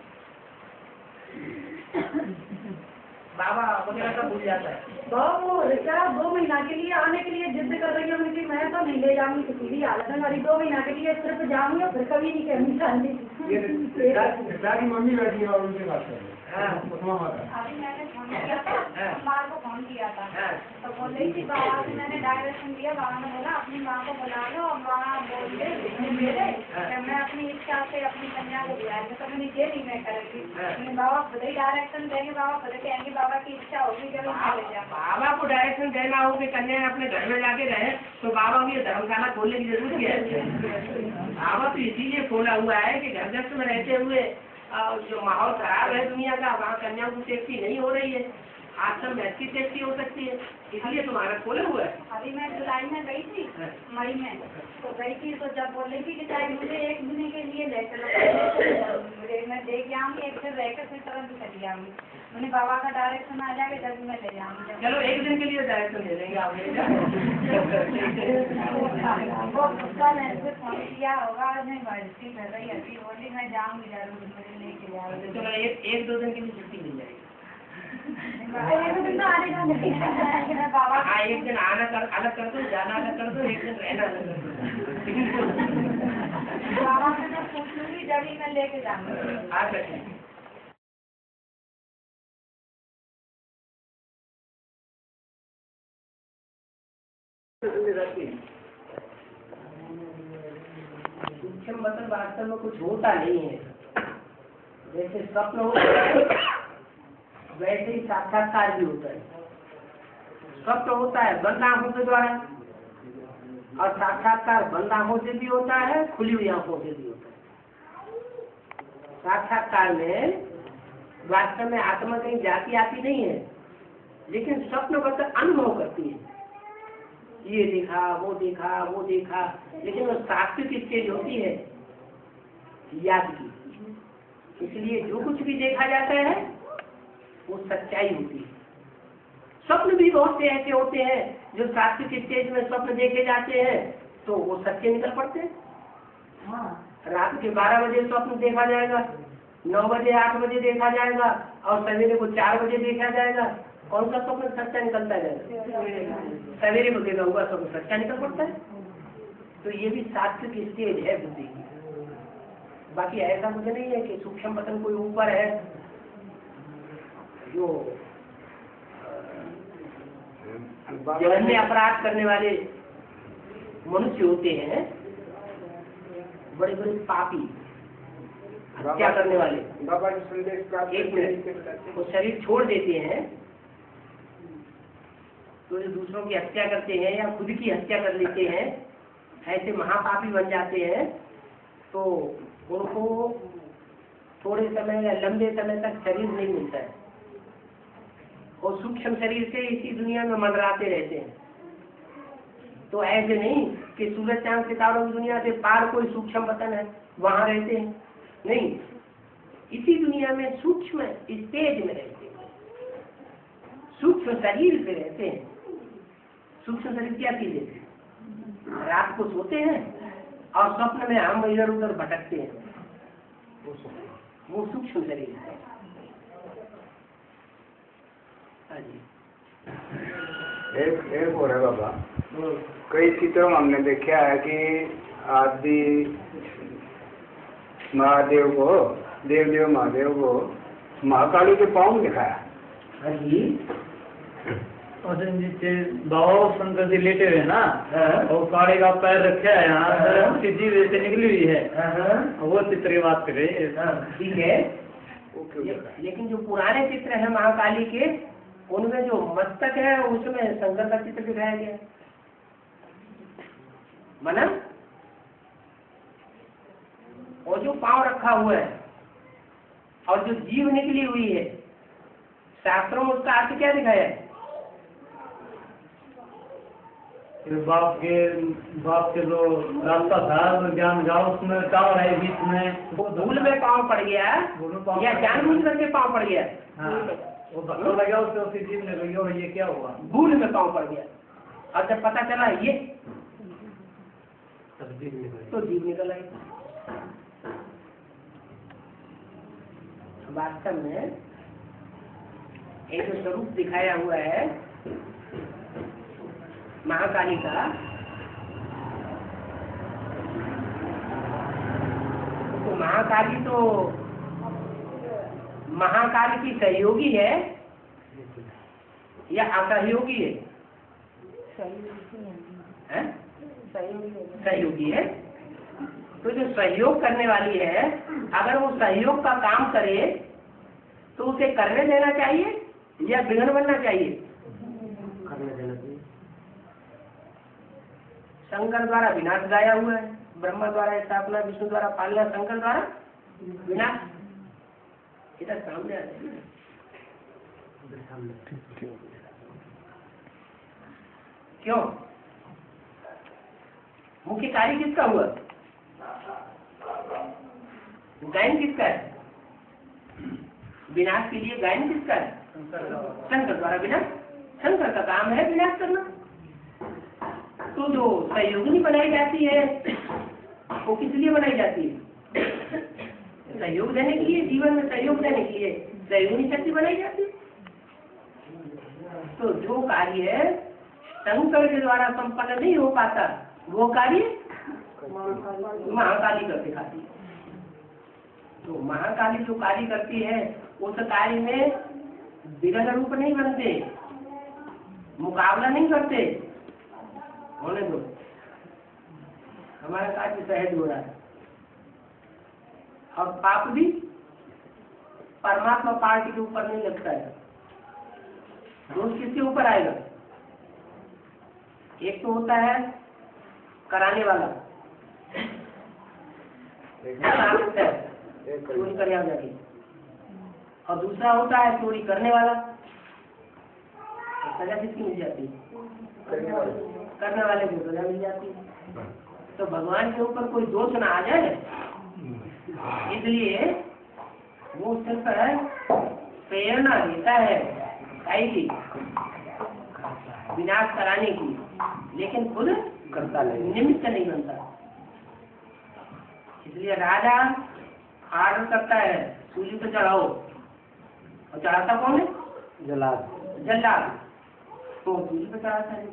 बाबा वगैरह सब भूल जाता है। वो रिश्ता दो महीना के लिए आने के लिए जिद कर रही है उनकी, मैं तो नहीं ले जाऊंगी किसी भी हालत में, हमारी दो महीना के लिए सिर्फ जाऊंगी और फिर कभी नहीं कहनी चाहती। सारी मम्मी बैठी है और उनसे बात कर रही है। अभी मैंने फोन किया था, माँ को फोन किया था तो बोल रही थी बाबा से मैंने डायरेक्शन दिया, बाबा ने बोला अपनी माँ को बुला लो और माँ बोल दे मेरे मैं अपनी इच्छा से अपनी कन्या को बुलाएंगे तो मैंने ये नहीं मैं करेंगी, मैंने बाबा खुद ही डायरेक्शन देंगे, बाबा खुद कहेंगे बाबा की इच्छा होगी जब बाबा को डायरेक्शन देना हो कि कन्या अपने घर में जाके रहे तो बाबा को ये धर्मशाला खोलने की जरूरत है। बाबा तो इसीलिए खोला हुआ है कि घर घर में रहते हुए जो माहौल खराब है दुनिया का, वहाँ कन्याओं की सेफ्टी नहीं हो रही है, आश्रम में अच्छी सेफ्टी हो सकती है, इसलिए तुम्हारा खोला हुआ है। अभी मैं जुलाई में गई थी, मई में तो गई थी तो जब बोल रही थी कि चाहे मुझे एक महीने के लिए ले चलो, मैं देख आऊंगी एक दिन रहकर फिर तुरंत चली आऊंगी, मैंने बाबा का डायरेक्शन आ जाएगा जब मैं ले जाऊंगी। चलो एक दिन के लिए डायरेक्शन ले लेंगे आप वो उसका मैंने फोन किया होगा, नहीं भर्ती कर रही अभी, बोली मैं जाऊंगी जरूर, मुझे लेके जाऊंगी। चलो एक एक दो दिन के लिए छुट्टी मिल जाएगी। बाबा हाँ, एक दिन आना कर अलग कर दो, जाना अलग कर दो, एक दिन रहना अलग कर दो। बाबा से मैं पूछ लूंगी जब ही मैं लेके जाऊंगी। आ सकते हैं। सूक्ष्म मतलब वास्तव में कुछ होता नहीं है, जैसे स्वप्न होता है वैसे ही साक्षात्कार भी होता है। स्वप्न होता है बंद आंखों के द्वारा और साक्षात्कार बंद आंखों से भी होता है, खुली हुई आंखों से भी होता है। साक्षात्कार में वास्तव में आत्मा कहीं जाती आती नहीं है, लेकिन स्वप्न बस अनुभव करती है, ये देखा वो देखा वो देखा, लेकिन वो सात्विक स्टेज होती है याद की, इसलिए जो कुछ भी देखा जाता है वो सच्चाई होती है। स्वप्न भी बहुत से ऐसे होते हैं जो सात्विक स्टेज में स्वप्न देखे जाते हैं तो वो सच्चे निकल पड़ते हैं। हाँ, रात के बारह बजे स्वप्न देखा जाएगा, नौ बजे आठ बजे देखा जाएगा और सवेरे को चार बजे देखा जाएगा, कौन सा स्वप्न सच्चा निकलता जाएगा? सवेरे को देखा हुआ स्वप्न सच्चा निकल पड़ता है। तो ये भी सात्विक स्टेज है बुद्धि की। बाकी ऐसा मुझे नहीं है कि सूक्ष्म पतन कोई ऊपर है। जो जघन्य अपराध करने वाले मनुष्य होते हैं, बड़े बड़े पापी, हत्या करने वाले, बाबा जी संदेश प्राप्त एक मिनट वो शरीर छोड़ देते हैं तो जो दूसरों की हत्या करते हैं या खुद की हत्या कर लेते हैं, ऐसे महापापी बन जाते हैं, तो उनको थोड़े समय या लंबे समय तक शरीर नहीं मिलता है और सूक्ष्म शरीर से इसी दुनिया में मंडराते रहते हैं। तो ऐसे नहीं कि सूरज चांद सितारों की दुनिया से पार कोई सूक्ष्म पतन है वहां रहते हैं, नहीं, इसी दुनिया में सूक्ष्म स्टेज में रहते हैं, सूक्ष्म शरीर से रहते हैं। सूक्ष्म शरीर क्या चीज है? रात को सोते हैं और स्वप्न में हम इधर उधर भटकते हैं, वो सूक्ष्म शरीर है। हाँ जी। एक एक और है बाबा, कई चित्रों में हमने देखा है कि आदि महादेव को, देव देव महादेव को महाकाली के पाँव में दिखाया। हाँ जी। और नीचे बाबा शंकर जी लेटे हुए ना, हाँ। और काले का पैर रखा है यहाँ, हाँ। उसकी जीभ ऐसे निकली हुई है। हाँ। वो चित्र की बात कर रहे हैं। हाँ, ठीक है। ले, लेकिन जो पुराने चित्र है महाकाली के, उनमें जो मस्तक है उसमें शंकर का चित्र दिखाया गया है। मना और जो पांव रखा हुआ है और जो जीव निकली हुई है, शास्त्रों में उसका अर्थ क्या दिखाया है? बाप के बाप के जो रास्ता था वो ज्ञान गाँव उसमें टावर है बीच में, वो धूल में पांव पड़ गया या जानबूझ करके पांव पड़ गया? हाँ, वो धक्का लगा उससे, उसकी जीभ निकल गई और ये क्या हुआ? धूल में पांव पड़ गया और जब पता चला ये तो जीव निकल आई। वास्तव में एक स्वरूप दिखाया हुआ है महाकाली का, तो महाकाली तो महाकाल की सहयोगी है या असहयोगी है? हैं? सहयोगी है। तो जो सहयोग करने वाली है, अगर वो सहयोग का काम करे तो उसे करने देना चाहिए या विघ्न बनना चाहिए? करने देना चाहिए। शंकर द्वारा विनाश गाया हुआ है, ब्रह्मा द्वारा स्थापना, विष्णु द्वारा पालना, शंकर द्वारा विनाश। इधर सामने आ जाए। क्यों? मुख्य कार्य किसका हुआ? गायन किसका है? विनाश के लिए गायन किसका है? शंकर द्वारा विनाश। शंकर का काम है विनाश करना। तो जो सहयोगिनी बनाई जाती है वो किस लिए बनाई जाती है? सहयोग देने के लिए, जीवन में सहयोग देने के लिए सहयोगिनी शक्ति बनाई जाती है। तो जो कार्य शंकर के द्वारा संपन्न नहीं हो पाता वो कार्य महाकाली कर दिखाती है। तो महाकाली जो कार्य करती है उस कार्य में विघ्न रूप नहीं बनते, मुकाबला नहीं करते, होने दो, हमारा कार्य सहज हो रहा है। और पाप भी परमात्मा पार्टी के ऊपर नहीं लगता है। दोष किसके ऊपर आएगा? एक तो होता है कराने वाला, चोरी कर जाती, और दूसरा होता है चोरी करने वाला, सजा किसकी मिल जाती है? करने वाले को सजा मिल जाती है। तो भगवान के ऊपर कोई दोष ना आ जाए, इसलिए वो सिर्फ प्रेरणा देता है आएगी विनाश कराने की, लेकिन खुद करता नहीं, निमित्त नहीं बनता। इसलिए राजा आर्डर करता है सूली पे चढ़ाओ, और चढ़ाता कौन है? जल्लाद। जल्लाद तो सूली पे चढ़ाता है।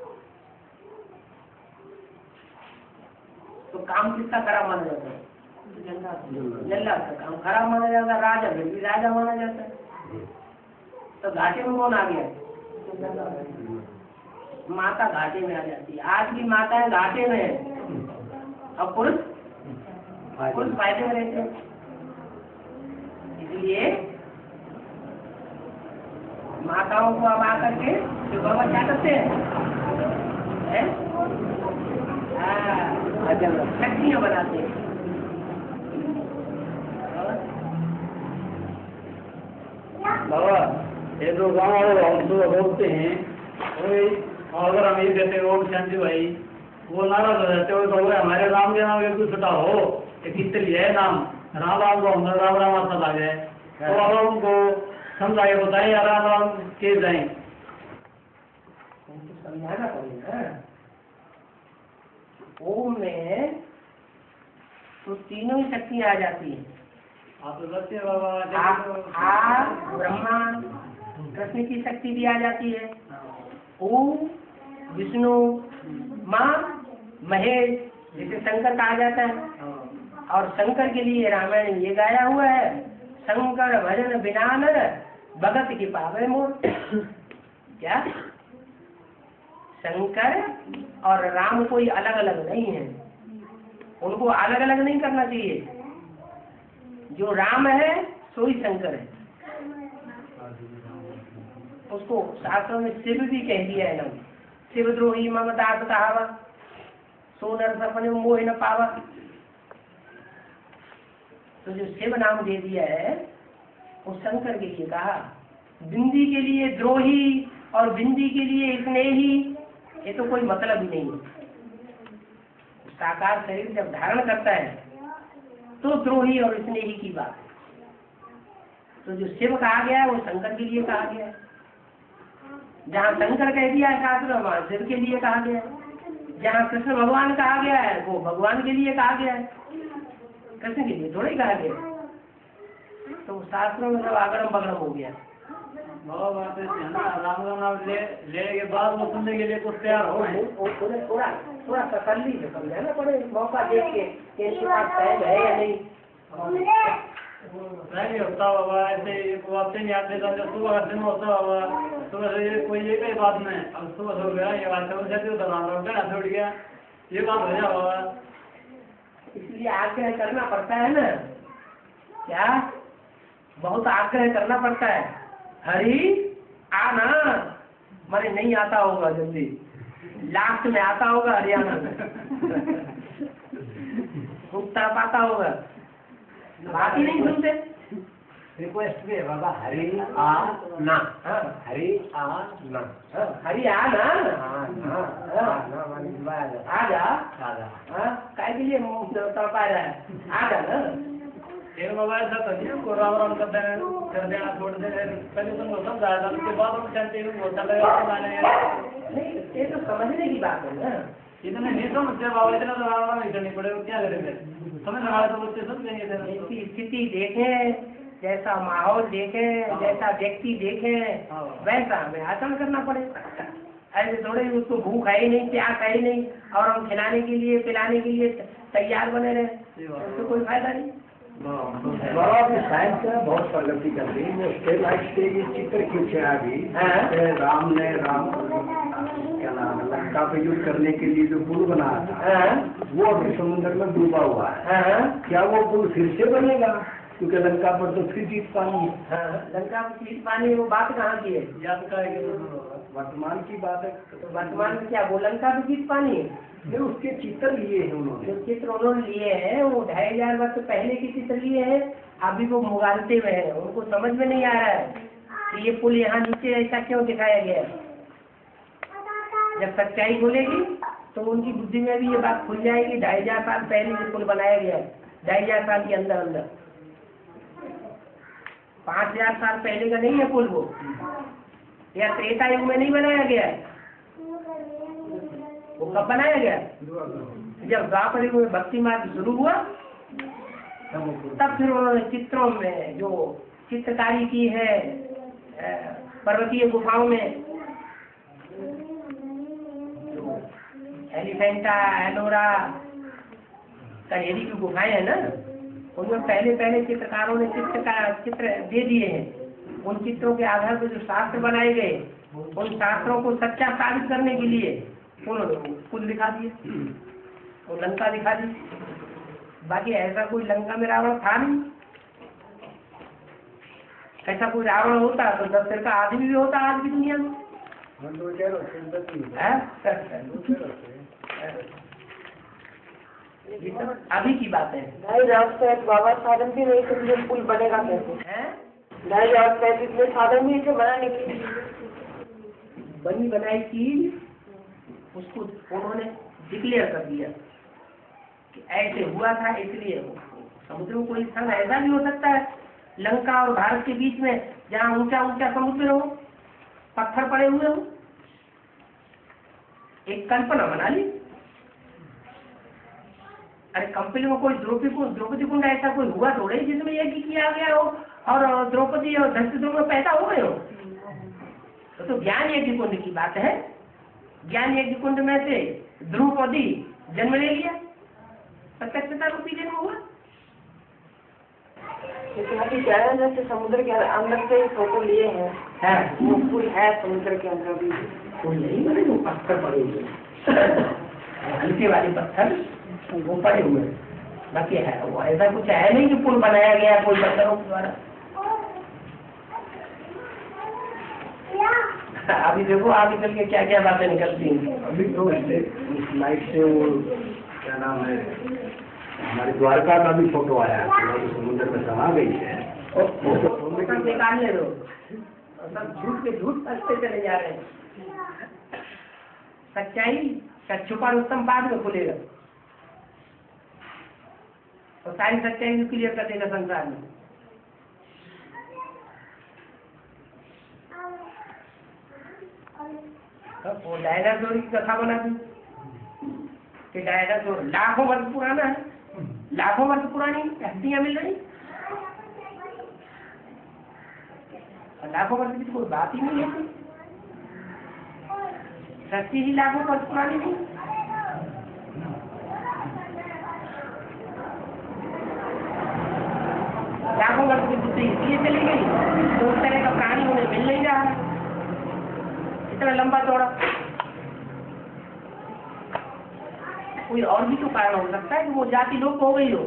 तो काम किसका करा माना जाता है? जल्लाद का काम खराब माना जाता है, राजा फिर भी राजा माना जाता है। तो घाटे में कौन आ गया? माता घाटे में आ जाती है। आज भी माता है घाटे में है, अब पुरुष पुरुष फायदे में रहते हैं। इसलिए माताओं को अब आकर के जो बाबा क्या करते हैं, शक्तियाँ बनाते हैं। बाबा ये जो गाँव वाले हम तो बोलते हैं वही, अगर हम ये कहते हैं ओम शांति भाई, वो नाराज हो जाते हो तो हमारे राम के नाम एक छुटा हो, एक कितनी है नाम राम राम को हम राम राम आता लगे, तो अब उनको समझाए बताए या राम राम के जाए समझाना पड़ेगा। ओम में तो तीनों ही शक्तियाँ आ जाती हैं। आप तो बच्चे बाबा आ, आ ब्रह्मा कृष्ण की शक्ति भी आ जाती है, ओम विष्णु माँ महेश जिसे शंकर कहा जाता है। और शंकर के लिए रामायण ये गाया हुआ है, शंकर भजन बिना नर भगत की पावे मोर। क्या शंकर और राम कोई अलग अलग नहीं है, उनको अलग अलग नहीं करना चाहिए। जो राम है सो ही शंकर है। उसको शास्त्रों में शिव भी कह दिया है ना, शिवद्रोही ममदास कहावा, सो नर सपने मोह न पावा। तो जो शिव नाम दे दिया है वो शंकर के लिए कहा। बिंदी के लिए द्रोही और बिंदी के लिए स्नेही, ये तो कोई मतलब ही नहीं है। साकार शरीर जब धारण करता है तो द्रोही और स्नेही की बात है। तो जो शिव कहा गया है वो शंकर के लिए कहा गया है। जहाँ शंकर कह दिया है शास्त्र वहाँ शिव के लिए कहा गया है। जहाँ कृष्ण भगवान कहा गया है वो भगवान के लिए कहा गया है, कृष्ण के लिए थोड़ा ही कहा गया। तो शास्त्रों में सब आगरम बगरम हो गया। बाबा बात है ना, राम का नाम ले लेने के बाद वो सुनने के लिए कुछ तैयार हो गए। थोड़ा थोड़ा थोड़ा तसल्ली से समझाना पड़े, मौका देख के कि इनके पास टाइम है या नहीं। नहीं होता बाबा ऐसे बात नहीं आते, सुबह दिन होता बाबा, सुबह से कोई ये कई बात नहीं, अब सुबह हो गया ये बात समझ जाती हो तो राम राम कहना छोड़ गया, ये बात हो जाए बाबा। इसलिए आग्रह करना पड़ता है ना, क्या बहुत आग्रह करना पड़ता है। हरी आना माने नहीं आता होगा जल्दी, लास्ट में आता होगा हरियाणा में खूब तरफ आता होगा, बात ही नहीं सुनते। रिक्वेस्ट भी है बाबा, हरी आ ना, हाँ हरी आ ना, हाँ, हरी आ ना, हाँ ना, हाँ ना मानी बात है। आ जा, आ जा, हाँ काय के लिए मुंह तड़प आ रहा है, आ जा ना। फिर बाबा ऐसा तो नहीं को राम राम करते हैं, कर देना छोड़ देना, पहले तुमको समझाया था, उसके बाद हम चाहते हैं वो चल रहा है। नहीं ये तो समझने की बात है ना। इतने नहीं समझते बाबा, इतना तो राम राम ही करनी पड़ेगा, क्या करेंगे समझ रहा है तो बच्चे समझेंगे। जैसी स्थिति देखें, जैसा माहौल देखें, जैसा व्यक्ति देखें, वैसा हमें आचरण करना पड़ेगा। ऐसे थोड़े ही उसको भूख है ही नहीं, प्यास है ही नहीं और हम खिलाने के लिए पिलाने के लिए तैयार बने रहे, उसको कोई फायदा नहीं। बाबा की साइंस में बहुत प्रगति कर रही है, स्टेप बाई स्टेप ये चित्र खींचे अभी। राम ने राम क्या नाम लंका पे युद्ध करने के लिए जो पुल बनाया था वो अभी समुद्र में डूबा हुआ है। क्या वो पुल फिर से बनेगा? क्योंकि लंका पर तो फिर जीत पानी है। लंका में जीत पानी, वो बात कहाँ की है? याद करेंगे वर्तमान की बात है। तो वर्तमान में क्या वो लंका में जीत पानी है? ये उसके चित्र लिए हैं उन्होंने, जो चित्र उन्होंने लिए हैं वो ढाई हजार वर्ष पहले के चित्र लिए हैं। अभी वो मुगालते हुए हैं, उनको समझ में नहीं आ रहा है कि ये पुल यहाँ नीचे ऐसा क्यों दिखाया गया है। जब सच्चाई बोलेगी तो उनकी बुद्धि में भी ये बात खुल जाएगी। ढाई हजार साल पहले ये पुल बनाया गया है, ढाई हजार साल के अंदर अंदर, पाँच हजार साल पहले का नहीं है पुल वो, या त्रेता युग में नहीं बनाया गया है। वो कब बनाया गया? जब द्वापर युग में भक्ति मार्ग शुरू हुआ तब फिर उन्होंने चित्रों में जो चित्रकारी की है पर्वतीय गुफाओं में, एलिफेंटा, एलोरा, कनेरी की गुफाएं है ना, उनमें पहले पहले चित्रकारों ने चित्र का चित्र दे दिए हैं। उन चित्रों के आधार पर जो शास्त्र बनाए गए, उन शास्त्रों को सच्चा साबित करने के लिए उन्होंने कुछ दिखा दिए, वो लंका दिखा दी। बाकी ऐसा कोई लंका में रावण था नहीं। ऐसा कोई रावण होता तो दस सिर का आदमी भी होता आज की दुनिया में। अभी की बात है। ढाई हजार पैंतीस बाबा साधन भी नहीं समझे पुल बनेगा कैसे हैं? ढाई हजार पैंतीस में साधन भी इसे बनाने की बनी बनाई चीज उसको उन्होंने डिक्लेयर कर दिया कि ऐसे हुआ था, इसलिए समुद्र में कोई स्थान ऐसा भी हो सकता है लंका और भारत के बीच में जहाँ ऊंचा ऊंचा समुद्र हो, पत्थर पड़े हुए हो। एक कल्पना बना ली। अरे कंपनी में कोई द्रौपदी कुंड द्रौपदी कुंड ऐसा कोई हुआ थोड़ा ही जिसमें यज्ञ किया गया हो और द्रौपदी और धृतराष्ट्र पैदा हो गए हो। तो, तो ज्ञान यज्ञ कुंड की बात है। ज्ञान यज्ञ कुंड में से द्रौपदी जन्म ले लिया, प्रत्यक्षता रूपी जन्म हुआ। जैसे समुद्र के अंदर से फोटो लिए हैं है वो पुल है समुद्र के अंदर भी कोई नहीं बने, वो पत्थर पड़े हुए हल्के वाले पत्थर वो पड़े हुए। बाकी है वो ऐसा कुछ है नहीं कि पुल बनाया गया कोई पत्थरों के द्वारा। अभी देखो आगे चल के क्या क्या बातें निकलती हैं। अभी तो इस लाइट से वो क्या नाम है, हमारे द्वारका का भी फोटो आया है, समुद्र में समा गई है। सब निकाल ले दो, सब झूठ के झूठ फंसते चले जा रहे हैं। सच्चाई का छुपा रुस्तम बाद में खुलेगा और सारी सच्चाई भी क्लियर कर देगा संसार में। वो डायनासोर की कथा बना दी कि डायनासोर लाखों वर्ष पुराना है, लाखों वर्ष पुरानी हड्डियां मिल रही, लाखों वर्ष की कोई बात ही नहीं है। सच्ची ही लाखों वर्ष पुरानी नहीं। लाखों वर्ष की बुद्धि इसलिए चली गई तो उस तरह का प्राणी उन्हें मिल नहीं रहा है इतना लंबा चौड़ा। कोई और भी तो कारण हो सकता है कि वो जाति लोप हो गई हो।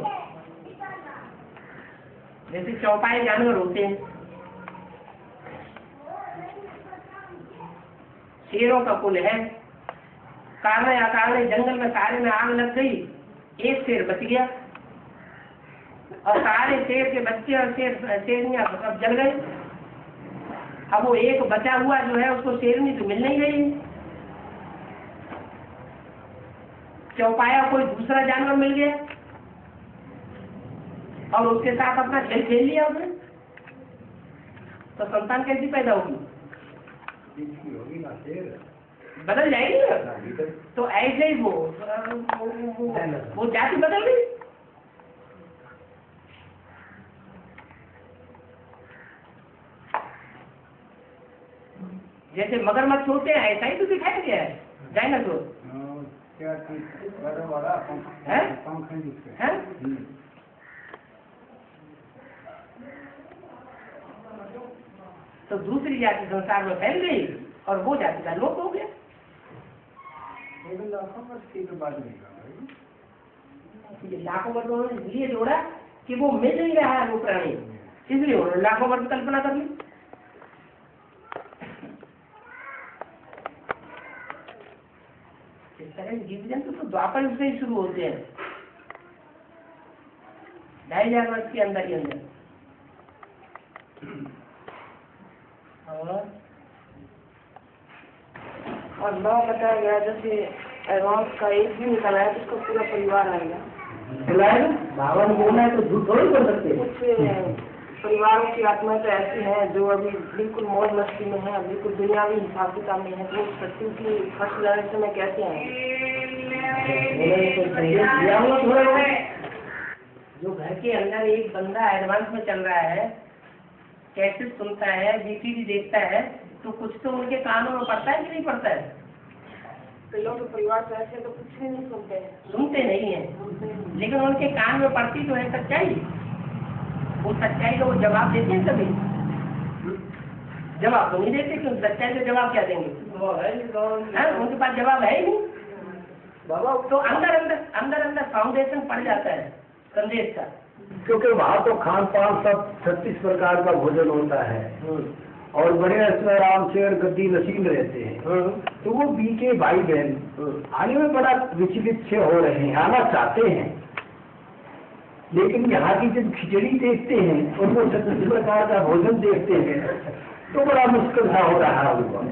जैसे चौपाए जानवर होते हैं, शेरों का कुल है, कारण अकारण जंगल में सारे में आग लग गई, एक शेर बच गया और सारे शेर के बच्चे और शेर शेरनियां सब जल गए। अब वो एक बचा हुआ जो है उसको शेरनी तो मिल नहीं गई। चौपाया कोई दूसरा जानवर मिल गया और उसके साथ अपना खेल खेल लिया उसने, तो संतान कैसी पैदा होगी? बदल जाएगी ना। तो ऐसे ही वो वो, वो, वो जाति बदल गई। जैसे मगरमच्छ होते हैं ऐसा ही तो दिखाया गया है डायनासोर है? है? तो दूसरी जाति संसार में फैल गई और वो जाति का लोप हो गया। लाखों वर्षों में इसलिए जोड़ा कि वो मिल नहीं रहा है वो प्राणी, इसलिए उन्होंने लाखों वर्ष कल्पना कर ली। इस तरह जीव जंतु तो द्वापर युग से ही शुरू होते हैं, ढाई हजार वर्ष के अंदर ही अंदर। और नौ बताया गया जैसे एडवांस का एक भी निकला है तो उसका पूरा परिवार आएगा। बाबा ने बोला है तो झूठ थोड़ी बोल सकते। कुछ परिवारों की आत्मा तो ऐसी है जो अभी बिल्कुल मौज मस्ती में है, बिल्कुल दुनियावी हिसाब किताब में है, तो सत्य की फर्स्ट जनरेशन में कैसे आएंगे? जो घर के अंदर एक बंदा एडवांस में चल रहा है, कैसे सुनता है, वीसीडी देखता है, तो कुछ तो उनके कानों में पड़ता है कि नहीं पड़ता है? तो लोग परिवार तो ऐसे तो कुछ भी नहीं सुनते हैं, सुनते नहीं है, लेकिन उनके कान में पड़ती तो है सच्चाई। वो सच्चाई का वो जवाब देते हैं कभी? जवाब तो नहीं देते, क्यों? सच्चाई का जवाब क्या देंगे? हाँ, उनके पास जवाब है ही नहीं बाबा। तो अंदर अंदर अंदर अंदर फाउंडेशन पड़ जाता है संदेश का, क्योंकि वहाँ तो खान पान सब छत्तीस प्रकार का भोजन होता है और बड़े इसमें आराम से और गद्दी नशीन रहते हैं। तो वो बी के भाई बहन आने में बड़ा विचलित से हो रहे हैं, आना चाहते हैं, लेकिन यहाँ की जब खिचड़ी देखते हैं और वो छत्तीस प्रकार का भोजन देखते हैं तो बड़ा मुश्किल सा हो रहा है उनको।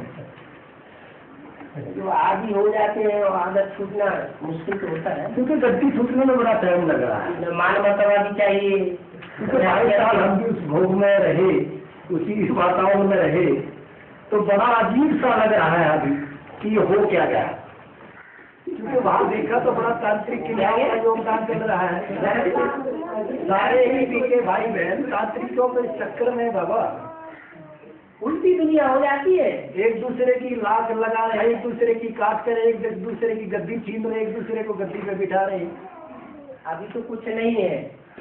जो आदि हो जाते हैं और आदत छूटना मुश्किल तो होता है, क्योंकि गद्दी छूटने में बड़ा टाइम लग रहा है। मानवतावादी चाहिए, क्योंकि बाईस साल हम भी उस भोग में रहे, उसी वातावरण में रहे, तो बड़ा अजीब सा लग रहा है अभी कि ये हो क्या गया। क्योंकि वहाँ देखा तो बड़ा तांत्रिक क्रिया का योगदान चल रहा है। सारे ही पी के भाई बहन तांत्रिकों के चक्कर में बाबा उल्टी दुनिया हो जाती है। एक दूसरे की लाख लगा रहे, एक दूसरे की काट कर, एक दूसरे की गद्दी छीन रहे, एक दूसरे को गद्दी पे बिठा रहे। अभी तो कुछ नहीं है,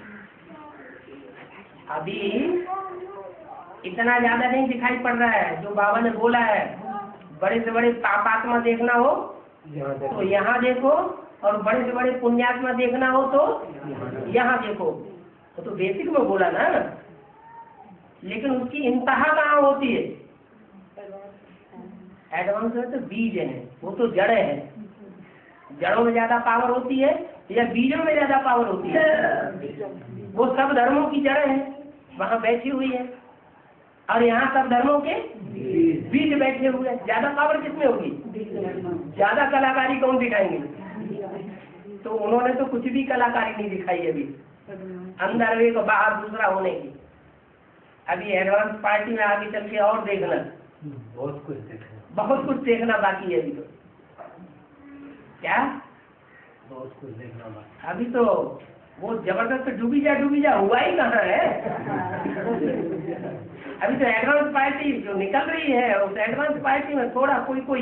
अभी इतना ज्यादा नहीं दिखाई पड़ रहा है। जो बाबा ने बोला है बड़े से बड़े पापात्मा देखना हो तो यहाँ देखो, और बड़े से बड़े पुण्यात्मा देखना हो तो यहाँ देखो। तो, तो बेसिक में बोला ना, लेकिन उसकी इंतहा कहाँ होती है? एडवांस में तो बीज है, वो तो जड़ें हैं। जड़ों में ज्यादा पावर होती है या बीजों में ज्यादा पावर होती है? वो सब धर्मों की जड़ें हैं, वहाँ बैठी हुई है, और यहाँ सब धर्मों के बीज बैठे हुए हैं। ज्यादा पावर किसमें होगी? ज्यादा कलाकारी कौन दिखाएंगे? तो उन्होंने तो कुछ भी कलाकारी नहीं दिखाई अभी, अंदर एक बाहर दूसरा होने की। अभी एडवांस पार्टी में आगे चल के और देखना, बहुत कुछ देखना, बहुत कुछ देखना बाकी है अभी। तो क्या बहुत कुछ देखना बाकी। अभी तो वो जबरदस्त डूबी जा डूबी जा हुआ ही कहाँ है। अभी तो एडवांस पार्टी जो निकल रही है, उस एडवांस पार्टी में थोड़ा कोई कोई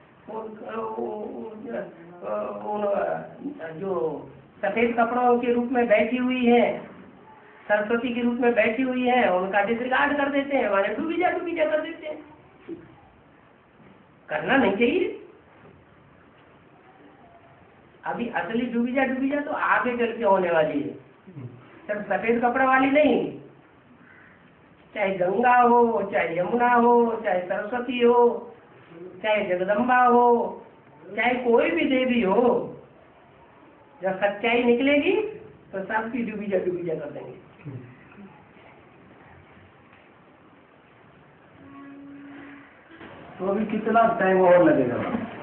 जो सफेद कपड़ों के रूप में बैठी हुई है, सरस्वती के रूप में बैठी हुई है, उनका डिसरिगार्ड कर देते हैं, हमारे डूबी जा डूबी जा कर देते हैं। करना नहीं चाहिए। अभी असली डूबी जा डूबी जा तो आगे चल के होने वाली है, सब सफेद कपड़ा वाली नहीं। चाहे गंगा हो, चाहे यमुना हो, चाहे सरस्वती हो, चाहे जगदम्बा हो, चाहे कोई भी देवी हो, जब सच्चाई निकलेगी तो सबकी डूबी जा डूबी जा कर देंगे। तो अभी कितना टाइम और लगेगा?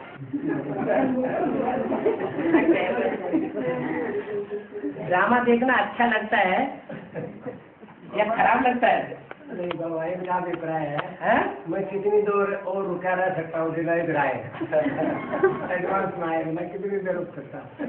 ड्रामा देखना अच्छा लगता है या खराब लगता है? नहीं बाबा, एक अभिप्राय है, है? मैं कितनी देर और रुका रह सकता हूँ? एक राय एडवांस में आएगा, मैं कितनी देर रुक सकता?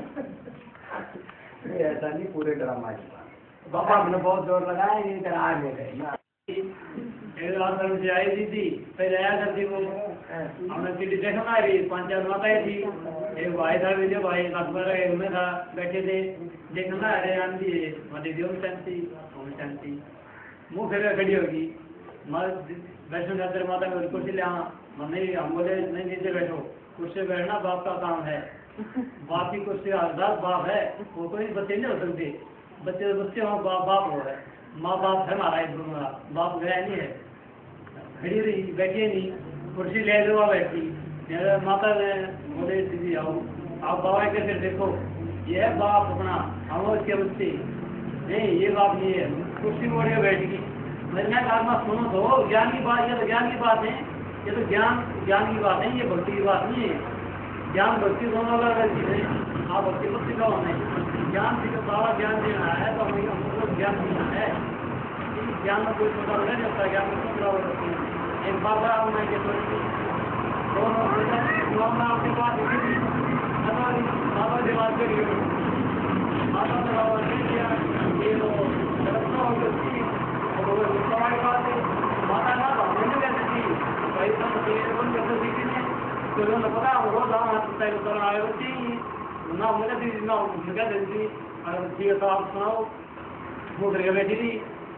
ऐसा नहीं पूरे ड्रामा की बात। बाबा हमने बहुत जोर लगाया, ये इधर आ नहीं गए। से आई थी थी फिर आया करती वो हमने चिट्ठी देखा ना रही पाँच चार माताएं थी, एक भाई था विजय भाई अकबर में था, बैठे थे देखना। अरे आंधी हमारी देव शांति ओम शांति मुँह फिर खड़ी होगी। वैष्णो जाकर माता को कुर्सी ले आना, नहीं हम बोले नहीं नीचे बैठो, कुर्सी बैठना बाप का काम है, बाप की कुर्सी आजाद बाप है, वो कोई बच्चे नहीं हो सकते, बच्चे बच्चे हो बाप बाप हो है, माँ बाप है हमारा एक दूसरा, बाप गया नहीं है। खड़ी रही बैठी नहीं, कुर्सी ले लो बैठी। माता ने बोले दीदी आओ आप बाबा के फिर देखो, ये है बाप अपना, हम उसके बच्चे नहीं, ये बाप नहीं है। कुर्सी मोड़ के बैठ गई। मैंने कहा सुनो तो ज्ञान की बात, ये तो ज्ञान की बात है, ये तो ज्ञान ज्ञान की बात है, ये भक्ति की बात नहीं है। ज्ञान भक्ति दोनों अलग अलग चीजें, आप भक्ति भक्ति का होना है। ज्ञान से बाबा ज्ञान देना है तो हमें हमको ज्ञान देना है। ज्ञान में कोई छोटा बड़ा नहीं होता, ज्ञान में छोटा बड़ा होता है। एक बाबा मैं के दोनों आपके बात होती थी, बाबा से बात करिए, बाबा ने बाबा नहीं किया, ये तो रखना हो सकती हमारी बात है। माता ना हमने कैसे थी भाई बंद कर सकती थी, तो उन्होंने पता रोज हम आए होती ना मुझे थी ना मुझे क्या देती थी। ठीक है तो आप सुनाओ, वो करके बैठी थी,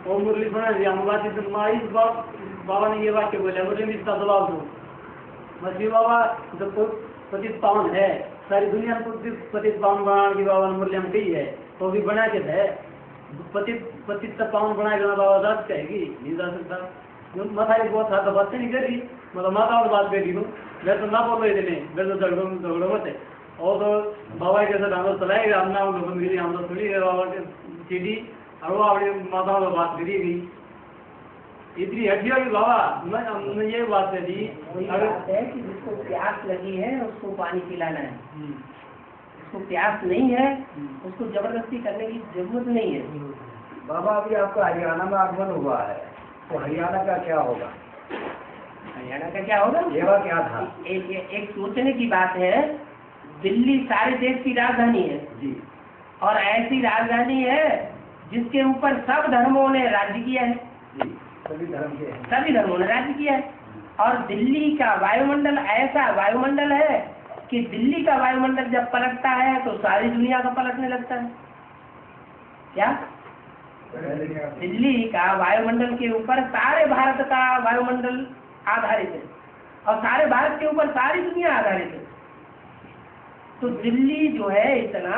और मुरली सुना दिया बात तो माई बाप बाबा ने ये वाक्य बोला मुरली में इसका जवाब दो। मछली बाबा जब तो पतित पावन है सारी दुनिया को पतित पावन बनाने की बाबा ने मुरली में कही है तो भी बना के है पतित पतित पावन बना के बाबा दाद कहेगी नहीं जा सकता माता एक बहुत था बात नहीं कर रही मतलब माता और बात कर रही हूँ मैं तो ना बोल रहे थे मैं तो झगड़ो झगड़ो मत है और तो बाबा कैसे डांगो चलाएगा हम ना मिली हम तो सुनी बाबा के सीढ़ी और वो अपनी माता और बात करी गई इतनी हटी होगी बाबा मैं ये बात है जी अगर है कि जिसको प्यास लगी है उसको पानी पिलाना है, जिसको प्यास नहीं है उसको जबरदस्ती करने की जरूरत नहीं है। बाबा अभी आपका हरियाणा में आगमन हुआ है तो हरियाणा का क्या होगा? हरियाणा का क्या होगा? सेवा क्या था? एक, एक, एक सोचने की बात है, दिल्ली सारे देश की राजधानी है जी, और ऐसी राजधानी है जिसके ऊपर सब धर्मों ने राज्य किया है जी, सभी धर्म के हैं। सभी धर्मों ने राज्य किया है। और दिल्ली का वायुमंडल ऐसा वायुमंडल है कि दिल्ली का वायुमंडल जब पलटता है तो सारी दुनिया का पलटने लगता है। क्या? दिल्ली का वायुमंडल के ऊपर सारे भारत का वायुमंडल आधारित है और सारे भारत के ऊपर सारी दुनिया आधारित है। तो दिल्ली जो है इतना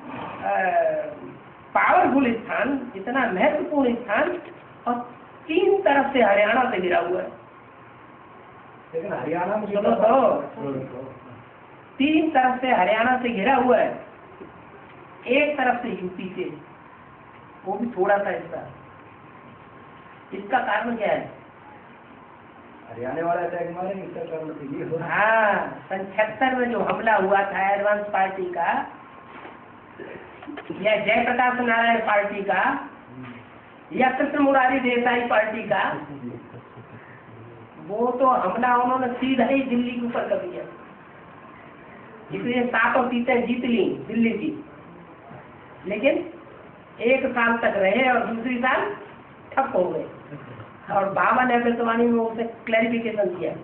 पावरफुल स्थान, इतना महत्वपूर्ण स्थान और तीन तरफ से हरियाणा से घिरा हुआ है। लेकिन हरियाणा में चलो तो तीन तरफ से हरियाणा से घिरा हुआ है, एक तरफ से यूपी से, वो भी थोड़ा सा हिस्सा। इसका कारण क्या है? हरियाणा वाला अटैक मारे इसका कारण ये हो रहा है। हाँ, सन छहत्तर में जो हमला हुआ था एडवांस पार्टी का या जयप्रकाश नारायण पार्टी का या कृष्ण मुरारी देसाई पार्टी का, वो तो हमला उन्होंने सीधा ही दिल्ली के ऊपर कर दिया, इसलिए सातों सीटें जीत ली दिल्ली की। लेकिन एक साल तक रहे और दूसरी साल ठप हो गए और बाबा ने अमृतवाणी में उसे क्लैरिफिकेशन किया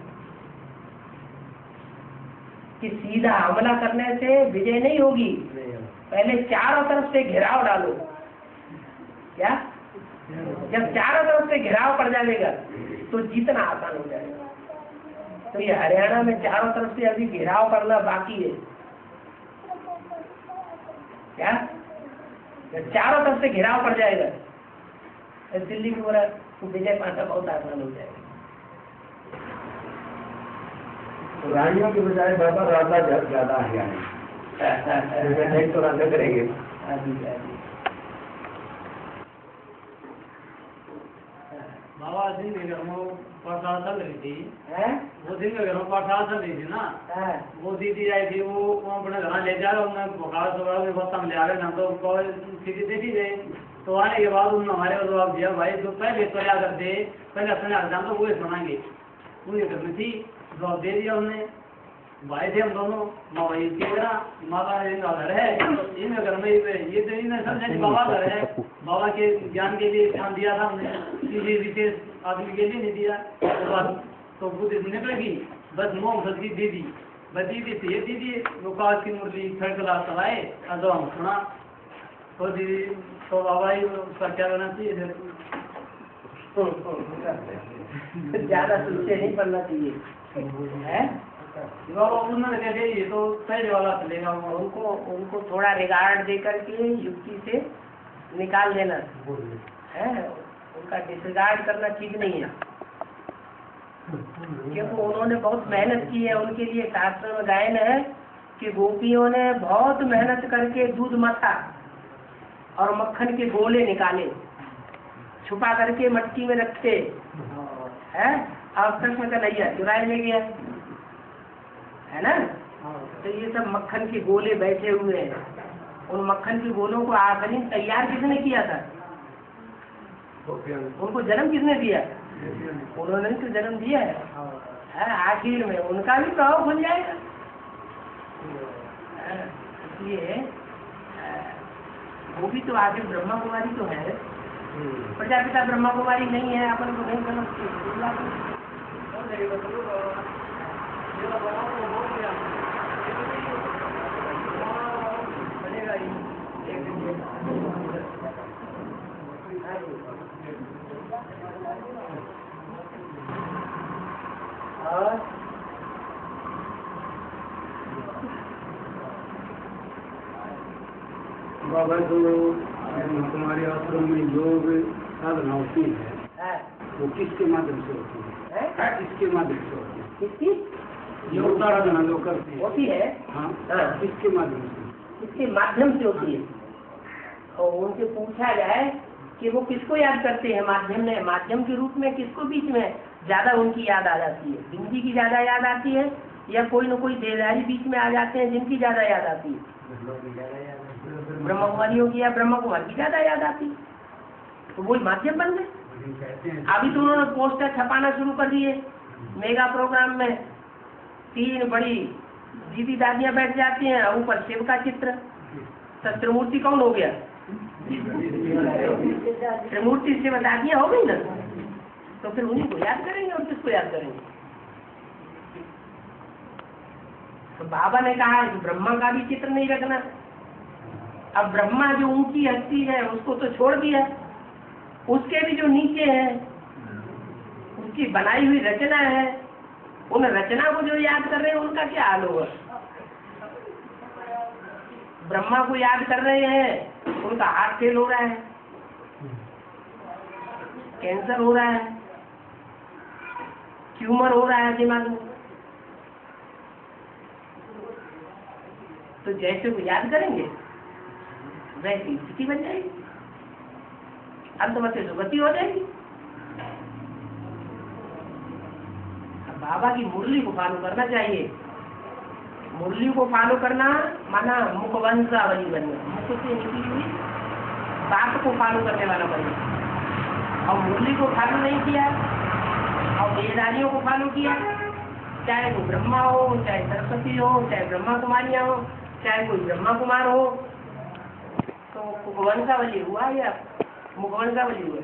कि सीधा हमला करने से विजय नहीं होगी, पहले चारों तरफ से घेराव डालो। क्या? जब चारों तरफ से घेराव पड़ जाएगा तो जीतना आसान हो जाएगा। तो ये हरियाणा में चारों तरफ से अभी घेराव करना बाकी है। क्या? जब चारों तरफ से घेराव पड़ जाएगा तो दिल्ली में बोला तो विजय पाना बहुत आसान हो जाएगा। तो रानियों के बजाय बाबा राजा ज्यादा हरियाणा तो राजा करेंगे। बाबा दिन के घर में प्रसाद चल रही थी, है? वो दिन के घर में प्रसाद चल रही थी ना, है? वो दीदी आई थी, वो वो अपने घर ले जा रहे उन्हें बुखार सुखार में बस्ता में ले आ रहे ना, तो सीधी देखी गई। तो आने के बाद उन्होंने हमारे को जवाब दिया भाई जो पहले सुना करते पहले सुना करते हम तो वही सुनाएंगे, वही घर में थी, जवाब दे दिया उन्होंने। भाई थे हम दोनों, माँ भाई की तरह, माता इनका घर है, इनके घर में ये तो इन्हें समझा बाबा घर है, बाबा के ज्ञान के लिए ध्यान दिया था हमने, किसी विशेष आदमी के लिए नहीं दिया। तो बात तो बुद्ध निकलेगी बस मोह सदगी दीदी बस दीदी थी ये दीदी वो काश की मुरली थर्ड क्लास चलाए और जो हम सुना तो दीदी तो बाबा ही उसका क्या करना चाहिए ज्यादा सोचे नहीं पड़ना चाहिए, है? बाबा उन्होंने कह दिया ये तो पहले वाला चलेगा, उनको उनको थोड़ा रिगार्ड दे करके युक्ति से निकाल देना है, उनका डिसरिगार्ड करना ठीक नहीं है, क्योंकि उन्होंने बहुत मेहनत की है। उनके लिए शास्त्र में गायन है कि गोपियों ने बहुत मेहनत करके दूध मथा और मक्खन के गोले निकाले, छुपा करके मटकी में रखते हैं, अब तक में कन्हैया चुराए ले गया है ना। तो ये सब मक्खन के गोले बैठे हुए हैं, उन मक्खन के गोलों को आखिरी तैयार किसने किया था? उनको जन्म किसने दिया? उन्होंने तो जन्म दिया है, आखिर में उनका भी प्रभाव खुल जाएगा। इसलिए वो भी तो आखिर ब्रह्मा कुमारी तो है, प्रजापिता ब्रह्मा कुमारी नहीं है, अपन को नहीं समझते। बनेगा ही एक दिन। बाबा जो हमारे आश्रम में योग साधना होती है हाँ। वो किसके माध्यम से होती है? हैं? किसके माध्यम से होती है? किसकी योग साधना जो करते हैं होती है? हाँ हाँ। किसके माध्यम से? इसके माध्यम से होती है। और उनसे पूछा जाए कि वो किसको याद करते हैं माध्यम में, माध्यम के रूप में किसको बीच में ज्यादा उनकी याद आ जाती है? जिंदगी की ज्यादा याद आती है या कोई न कोई देहधारी बीच में आ जाते हैं जिनकी ज्यादा याद आती है? ब्रह्म कुमारियों की या ब्रह्म कुमार की ज्यादा याद आती है, तो वही माध्यम बन गए। अभी तो उन्होंने पोस्टर छपाना शुरू कर दिए मेगा प्रोग्राम में, तीन बड़ी दीदी दादियां बैठ जाती हैं, ऊपर शिव का चित्र, तो त्रिमूर्ति कौन हो गया? त्रिमूर्ति शिव दादियां हो गई ना, तो फिर उन्हीं को याद करेंगे और किसको याद करेंगे? तो बाबा ने कहा कि ब्रह्मा का भी चित्र नहीं रखना। अब ब्रह्मा जो ऊंची हस्ती है उसको तो छोड़ दिया, उसके भी जो नीचे है उसकी बनाई हुई रचना है, उन रचना को जो याद कर रहे हैं उनका क्या हाल होगा? ब्रह्मा को याद कर रहे हैं, उनका हार्ट फेल हो रहा है, कैंसर हो रहा है, ट्यूमर हो रहा है दिमाग में, तो जैसे को याद करेंगे वैसी स्थिति बन जाएगी, अंतमत से सुगति हो जाएगी। बाबा की मुरली को फॉलो करना चाहिए। मुरली को फॉलो करना माना मुखवंशावली बनना, मुख से निकली हुई बात को फॉलो करने वाला बनना। और मुरली को फॉलो नहीं किया और वेदारियों को फॉलो किया, चाहे वो ब्रह्मा हो, चाहे सरस्वती हो, चाहे ब्रह्मा कुमारियां हो, चाहे कोई ब्रह्मा कुमार हो, तो मुखवंशावली हुआ या मुखवंशावली हुआ?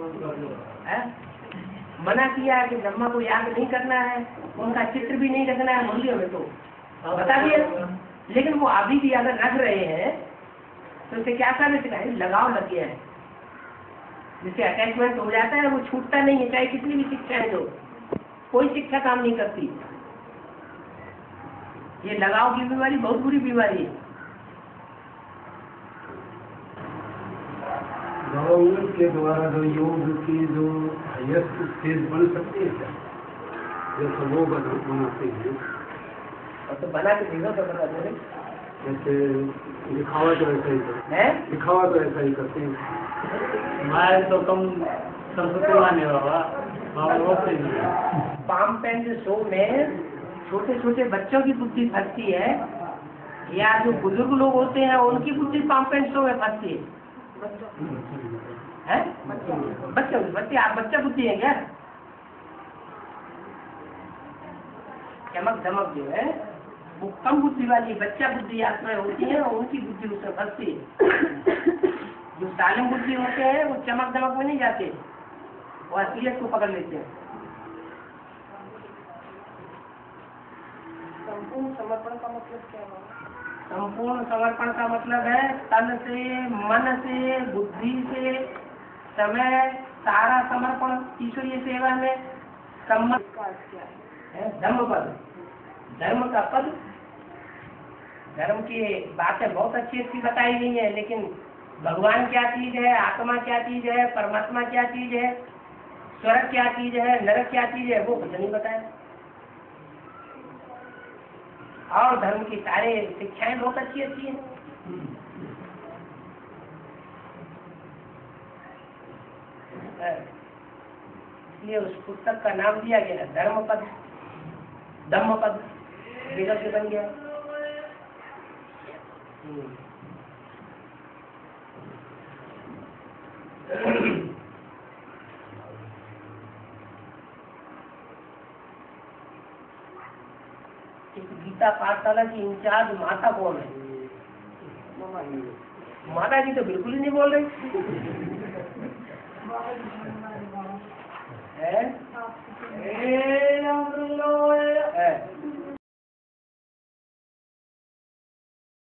मना किया है कि ब्रह्मा को याद नहीं करना है, उनका चित्र भी नहीं रखना है मुरलियों में, तो बता दिया। लेकिन वो अभी भी अगर रख रहे हैं तो उसे क्या करने से कहा, लगाव लग गया है, जिससे अटैचमेंट हो जाता है, वो छूटता नहीं है, चाहे कितनी भी शिक्षा है, जो कोई शिक्षा काम नहीं करती। ये लगाव की बीमारी बहुत बुरी बीमारी है। योग के द्वारा जो योग की जो हाईएस्ट स्टेज बन सकती है क्या, जैसे वो बना बनाते हैं, और तो बना के देखो तो बता दो, जैसे दिखावा तो ऐसा ही करते हैं, दिखावा तो ऐसा ही करते हैं। मैं तो कम सरस्वती माने बाबा बाबा से पाम पेंट शो में छोटे छोटे बच्चों की बुद्धि फंसती है, या जो बुजुर्ग लोग होते हैं उनकी बुद्धि पाम पेंट शो में फंसती है। है बच्चों की बच्चे, आप बच्चा बुद्धि है क्या? चमक धमक जो है वो कम बुद्धि वाली बच्चा बुद्धि आत्माएं होती हैं, और उनकी बुद्धि उसमें फंसती है। जो सालिम बुद्धि होते हैं वो चमक धमक में नहीं जाते, वो असलियत को पकड़ लेते हैं। संपूर्ण समर्पण का मतलब क्या है? संपूर्ण समर्पण का मतलब है तन से, मन से, बुद्धि से, समय, सारा समर्पण ईश्वरीय सेवा में। सम्मत है धर्म पद, धर्म का पद, धर्म की बातें बहुत अच्छी अच्छी बताई गई है, लेकिन भगवान क्या चीज है, आत्मा क्या चीज है, परमात्मा क्या चीज है, स्वर्ग क्या चीज है, नरक क्या चीज है, वो कुछ नहीं बताया। और धर्म की सारे शिक्षाएं बहुत अच्छी अच्छी हैं। इसलिए उस पुस्तक का नाम दिया गया धर्म पद, धम्म पद, विगत बन गया। गीता पाठशाला की इंचार्ज माता कौन है? माता जी तो बिल्कुल ही नहीं बोल रही है।